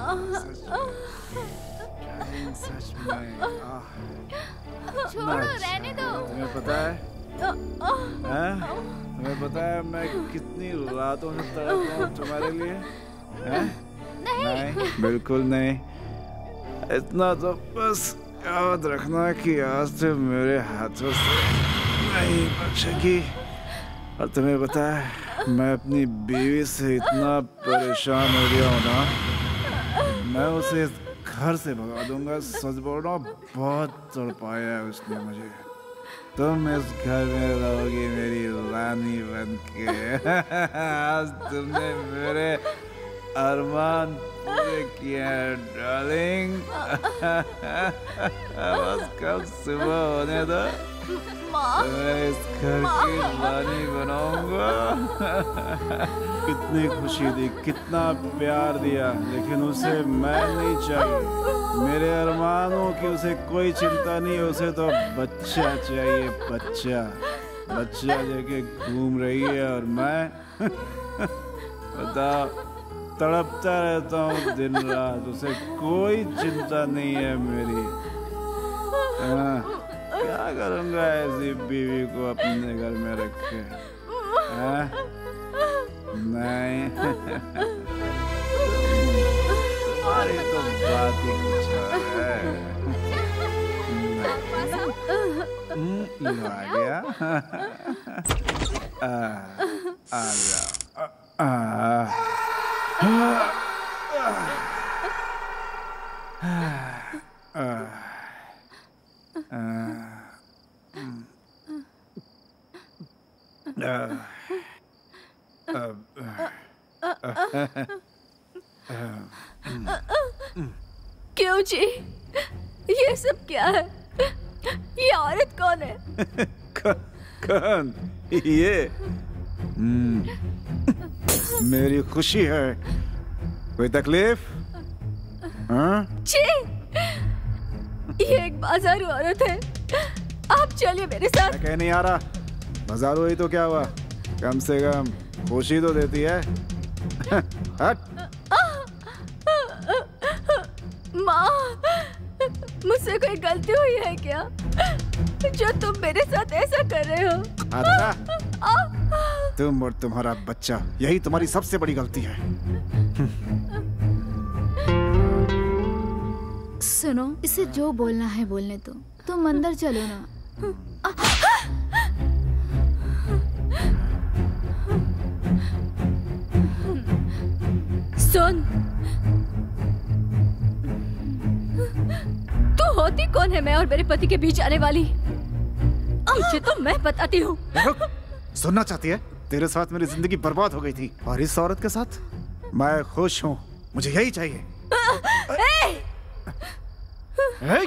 सच में छोड़ो, रहने दो। तुम्हें पता है हैं? तुम्हें पता है मैं कितनी रातों से तड़प रहा हूँ तुम्हारे लिए? हैं? नहीं। नहीं बिल्कुल नहीं। इतना तो बस याद रखना कि आज से मेरे हाथों से नहीं बचेगी। और तुम्हें पता है मैं अपनी बीवी से इतना परेशान हो गया हूँ ना, मैं उसे इस घर से भगा दूंगा। सच बोल रहा हूँ, बहुत तड़पाया है उसने मुझे। तुम इस घर में रहोगी मेरी रानी बन के। आज तुमने मेरे अरमान पूरे किए हैं डार्लिंग। बस कब सुबह होने दो, मैं इस घर की रानी बनाऊंगा। कितनी खुशी दी, कितना प्यार दिया, लेकिन उसे मैं नहीं चाहिए। मेरे अरमानों की उसे कोई चिंता नहीं है। उसे तो बच्चा चाहिए, बच्चा बच्चा लेके घूम रही है और मैं बताओ तड़पता रहता हूँ दिन रात। उसे कोई चिंता नहीं है मेरी। हाँ, क्या करूँगा ऐसी बीवी को अपने घर में रख के? हाँ? नहीं तुम्हारी तो बात ही कुछ और है। आ गया। आ, आ जाओ। आ, आ, क्यों जी? ये सब क्या है? ये औरत कौन है? कौन? ये हम्म, मेरी खुशी है। कोई तकलीफ? हाँ? जी, ये एक बाजारू औरत है। आप चलिए मेरे साथ। मैं कह नहीं आ रहा। बाजारू ही तो क्या हुआ, कम से कम खुशी तो देती है। हट। माँ, मुझसे कोई गलती हुई है क्या, जो तुम मेरे साथ ऐसा कर रहे हो? तुम और तुम्हारा बच्चा, यही तुम्हारी सबसे बड़ी गलती है। सुनो, इसे जो बोलना है बोलने दो। तुम अंदर चलो ना। सुन, तू होती कौन है मैं और मेरे पति के बीच आने वाली? तुझे तो मैं बताती हूँ। सुनना चाहती है? तेरे साथ मेरी जिंदगी बर्बाद हो गई थी और इस औरत के साथ मैं खुश हूँ। मुझे यही चाहिए। ए! ए!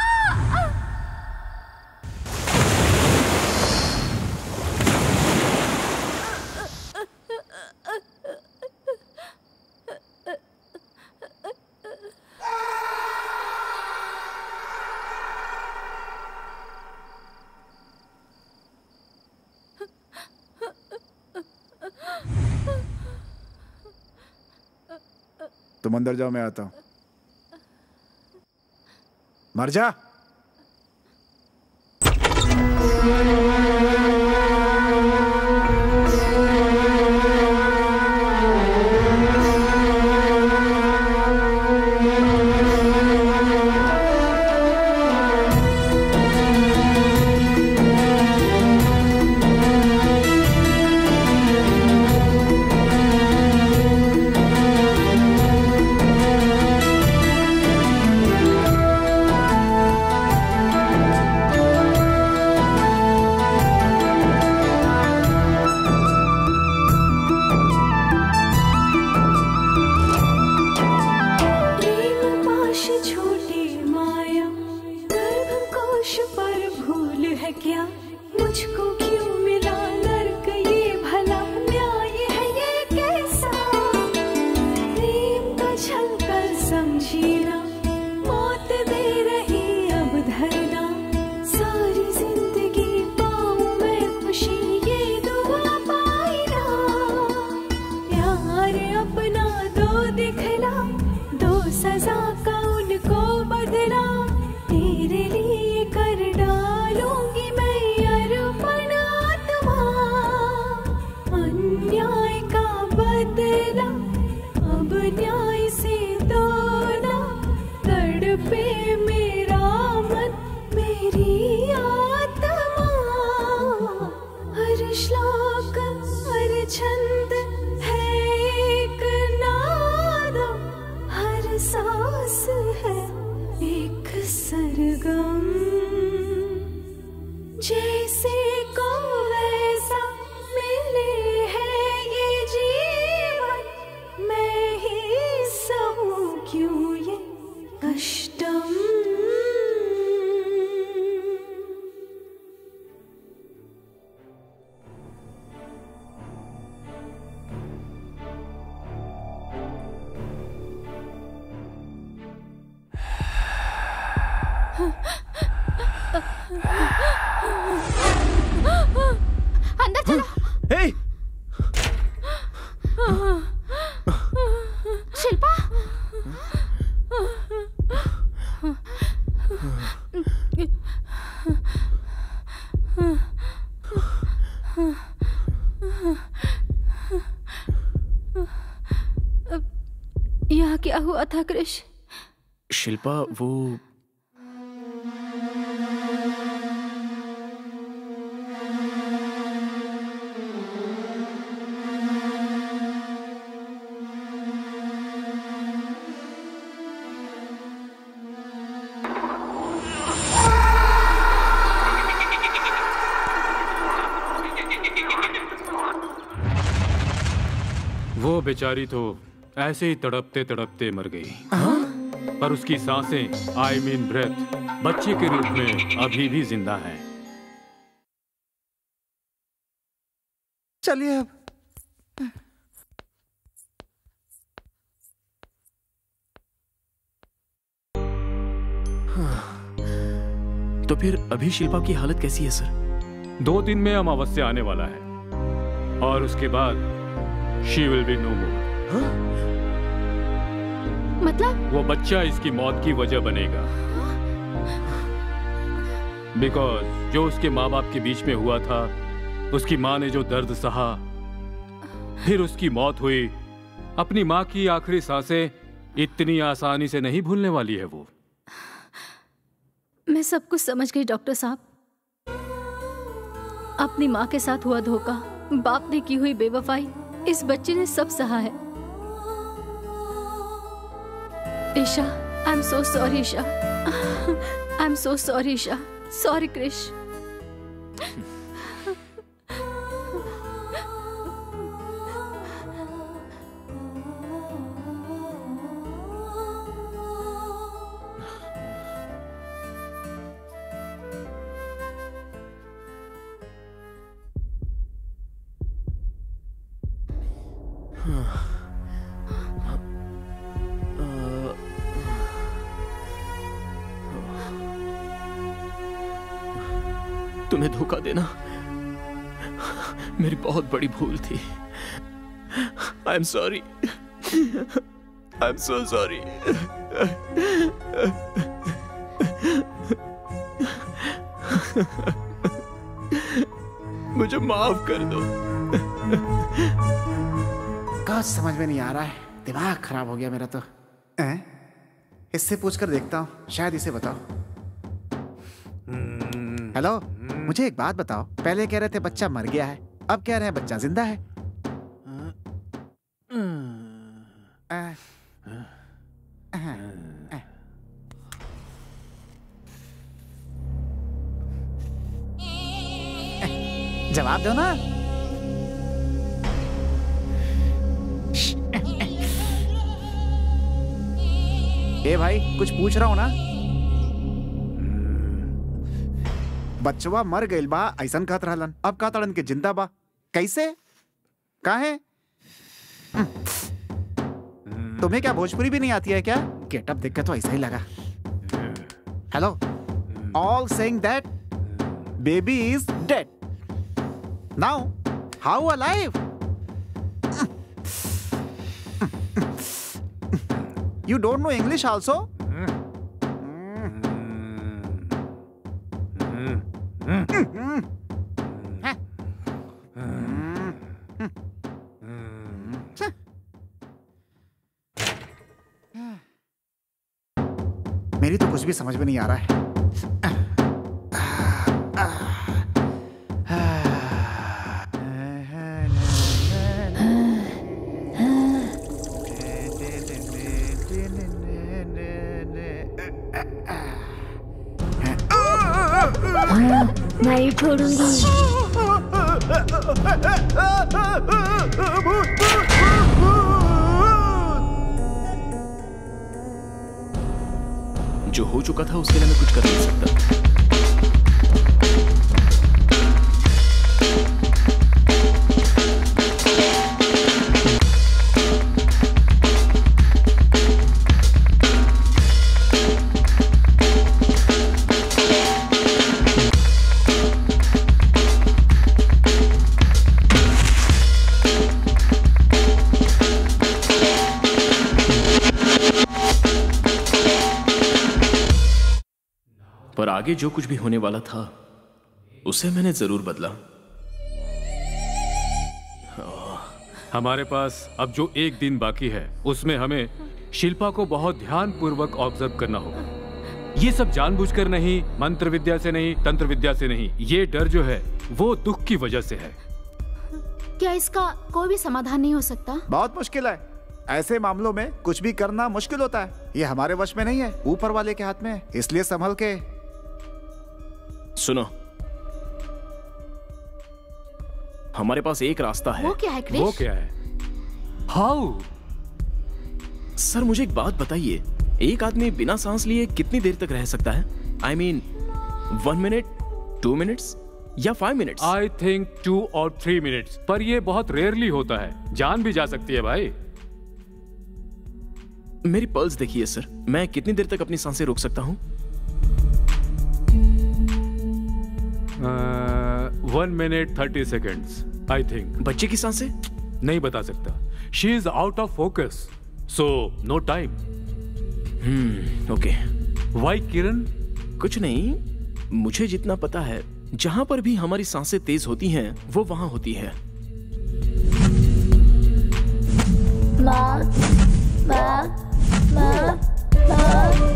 तुम अंदर जाओ, मैं आता हूं। मर जा। अंदर चलो। hey! शिल्पा, यहाँ क्या हुआ था कृष? शिल्पा, वो वो बेचारी तो ऐसे ही तड़पते तड़पते मर गई। हाँ? पर उसकी सांसें, आई मीन ब्रेथ, बच्चे के रूप में अभी भी जिंदा है। चलिए अब। तो फिर अभी शिल्पा की हालत कैसी है सर? दो दिन में अमावस्या आने वाला है और उसके बाद she will be no more. मतलब वो बच्चा इसकी मौत की वजह बनेगा, बिकॉज जो उसके माँ बाप के बीच में हुआ था, उसकी माँ ने जो दर्द सहा, फिर उसकी मौत हुई। अपनी माँ की आखिरी सांसें इतनी आसानी से नहीं भूलने वाली है वो। मैं सब कुछ समझ गई डॉक्टर साहब। अपनी माँ के साथ हुआ धोखा, बाप ने की हुई बेवफाई, इस बच्चे ने सब सहा है। Isha, I am so sorry Isha, I am so sorry Isha, sorry Krish. तुम्हें धोखा देना मेरी बहुत बड़ी भूल थी। I am sorry, I am so sorry. मुझे माफ कर दो। कुछ समझ में नहीं आ रहा है, दिमाग खराब हो गया मेरा तो। ए? इससे पूछकर देखता हूँ, शायद इसे बताओ। हेलो, मुझे एक बात बताओ। पहले कह रहे थे बच्चा मर गया है, अब कह रहे हैं बच्चा जिंदा है। आ, आ, आ, जवाब दो ना। ए भाई, कुछ पूछ रहा हूं ना। बच्चवा मर गइल बा ऐसन कहत रहलन, अब का तड़न के जिंदा बा। कैसे? काहे? तुम्हें क्या भोजपुरी भी नहीं आती है क्या? गेटअप देख के तो ऐसा ही लगा। Hello, all saying that baby is dead now, how alive? You don't know English also? मेरी तो कुछ भी समझ में नहीं आ रहा है। नहीं छोड़ूंगी। जो हो चुका था उसके लिए मैं कुछ कर नहीं सकता। पर आगे जो कुछ भी होने वाला था उसे मैंने जरूर बदला। हमारे पास अब जो एक दिन बाकी है उसमें हमें शिल्पा को बहुत ध्यानपूर्वक ऑब्जर्व करना होगा। ये सब जानबूझकर नहीं, मंत्र विद्या से नहीं, तंत्र विद्या से नहीं। ये डर जो है वो दुख की वजह से है। क्या इसका कोई भी समाधान नहीं हो सकता? बहुत मुश्किल है। ऐसे मामलों में कुछ भी करना मुश्किल होता है। ये हमारे वश में नहीं है, ऊपर वाले के हाथ में है। इसलिए संभल के। सुनो, हमारे पास एक रास्ता है। वो क्या है क्रिश? वो क्या है? हाउ? सर मुझे एक बात बताइए, एक आदमी बिना सांस लिए कितनी देर तक रह सकता है? I mean one minute, two minutes या five minutes? I think two और थ्री मिनट्स, पर ये बहुत रेयरली होता है। जान भी जा सकती है भाई। मेरी पल्स देखिए सर, मैं कितनी देर तक अपनी सांसें रोक सकता हूँ? One minute thirty seconds I think. बच्चे की सांसें? नहीं बता सकता, she is out of focus, so no time. Hmm okay. Why Kiran? कुछ नहीं, मुझे जितना पता है जहां पर भी हमारी सांसें तेज होती हैं वो वहां होती है। माँ, माँ, माँ, माँ।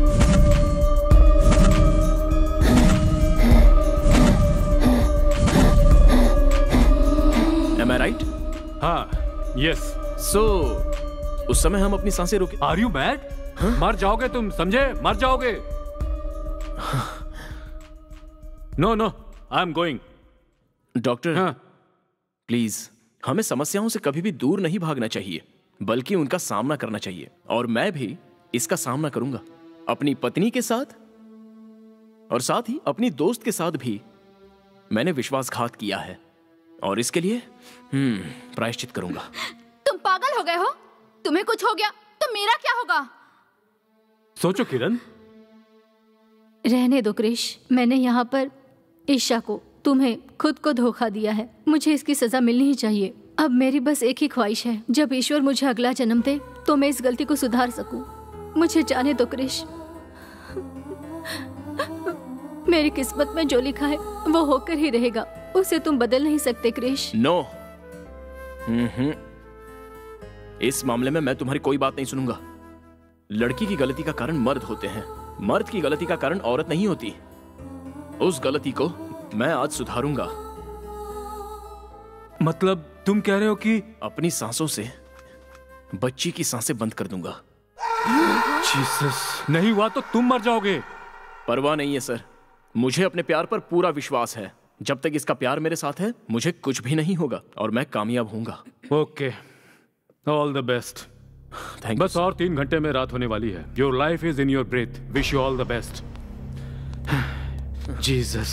Am I right? हाँ, यस। सो उस समय हम अपनी सांसें रोके। Are you mad? मर जाओगे तुम, समझे? मर जाओगे। No no, I am going. Doctor, हाँ? प्लीज, हमें समस्याओं से कभी भी दूर नहीं भागना चाहिए, बल्कि उनका सामना करना चाहिए। और मैं भी इसका सामना करूंगा, अपनी पत्नी के साथ और साथ ही अपनी दोस्त के साथ भी मैंने विश्वासघात किया है, और इसके लिए हम्म प्रायश्चित करूंगा। तुम पागल हो गए हो? तुम्हें कुछ हो गया तो मेरा क्या होगा? सोचो किरण। रहने दो क्रिश, मैंने यहाँ पर ईशा को, तुम्हें, खुद को धोखा दिया है। मुझे इसकी सजा मिलनी ही चाहिए। अब मेरी बस एक ही ख्वाहिश है, जब ईश्वर मुझे अगला जन्म दे तो मैं इस गलती को सुधार सकूं। मुझे जाने दो क्रिश, मेरी किस्मत में जो लिखा है वो होकर ही रहेगा, उसे तुम बदल नहीं सकते क्रिश। नो, हम्म इस मामले में मैं तुम्हारी कोई बात नहीं सुनूंगा। लड़की की गलती का कारण मर्द होते हैं, मर्द की गलती का कारण औरत नहीं होती। उस गलती को मैं आज सुधारूंगा। मतलब तुम कह रहे हो कि अपनी सांसों से बच्ची की सांसें बंद कर दूंगा। जीसस, नहीं हुआ तो तुम मर जाओगे। परवाह नहीं है सर, मुझे अपने प्यार पर पूरा विश्वास है। जब तक इसका प्यार मेरे साथ है मुझे कुछ भी नहीं होगा और मैं कामयाब होऊंगा। Okay, all the best. Thank बस और तीन घंटे में रात होने वाली है। Your life is in your breath. Wish you all the best. Jesus.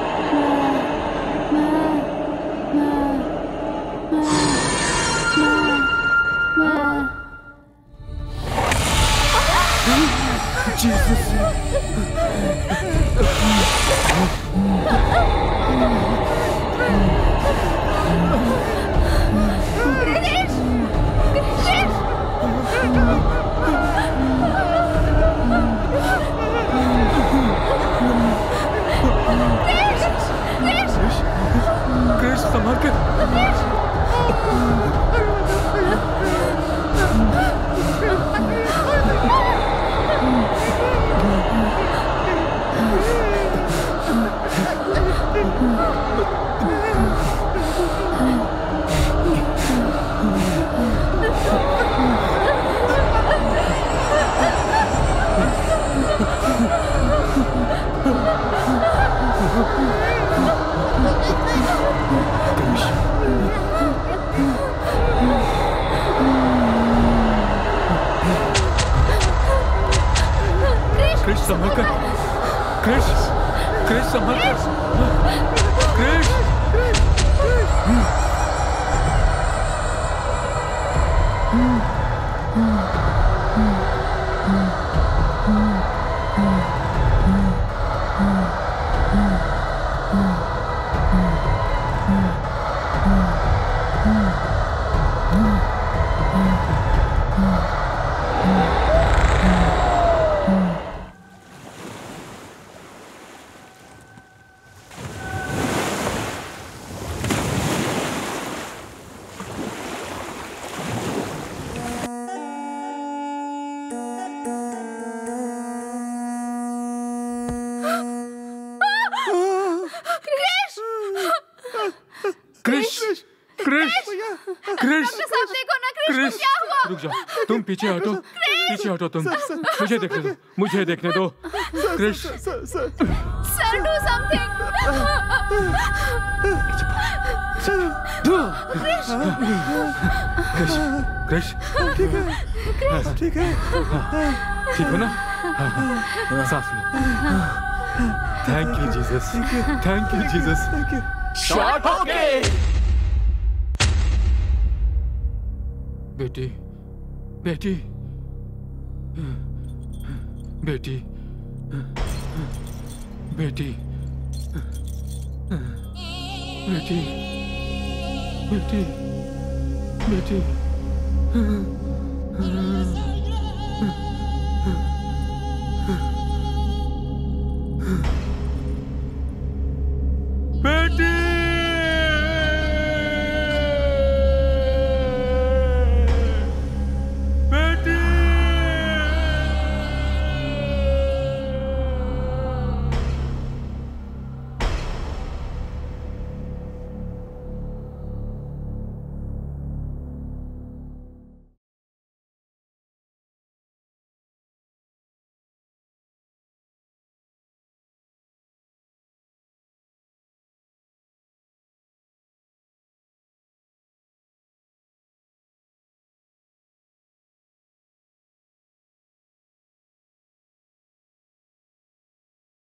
माँ संभल कर। क्रिश, क्रिश संभल कर। क्रिश। रुक जाओ, तुम पीछे हटो, पीछे हटो तुम। मुझे देखने दो, मुझे देखने दो। Krish, sir, do something. Krish, Krish, ठीक है, ठीक है, ठीक हो ना? सांस लो। Thank you Jesus, thank you Jesus. Shot okay. बेटी, बेटी, बेटी, बेटी, बेटी, बेटी, बेटी।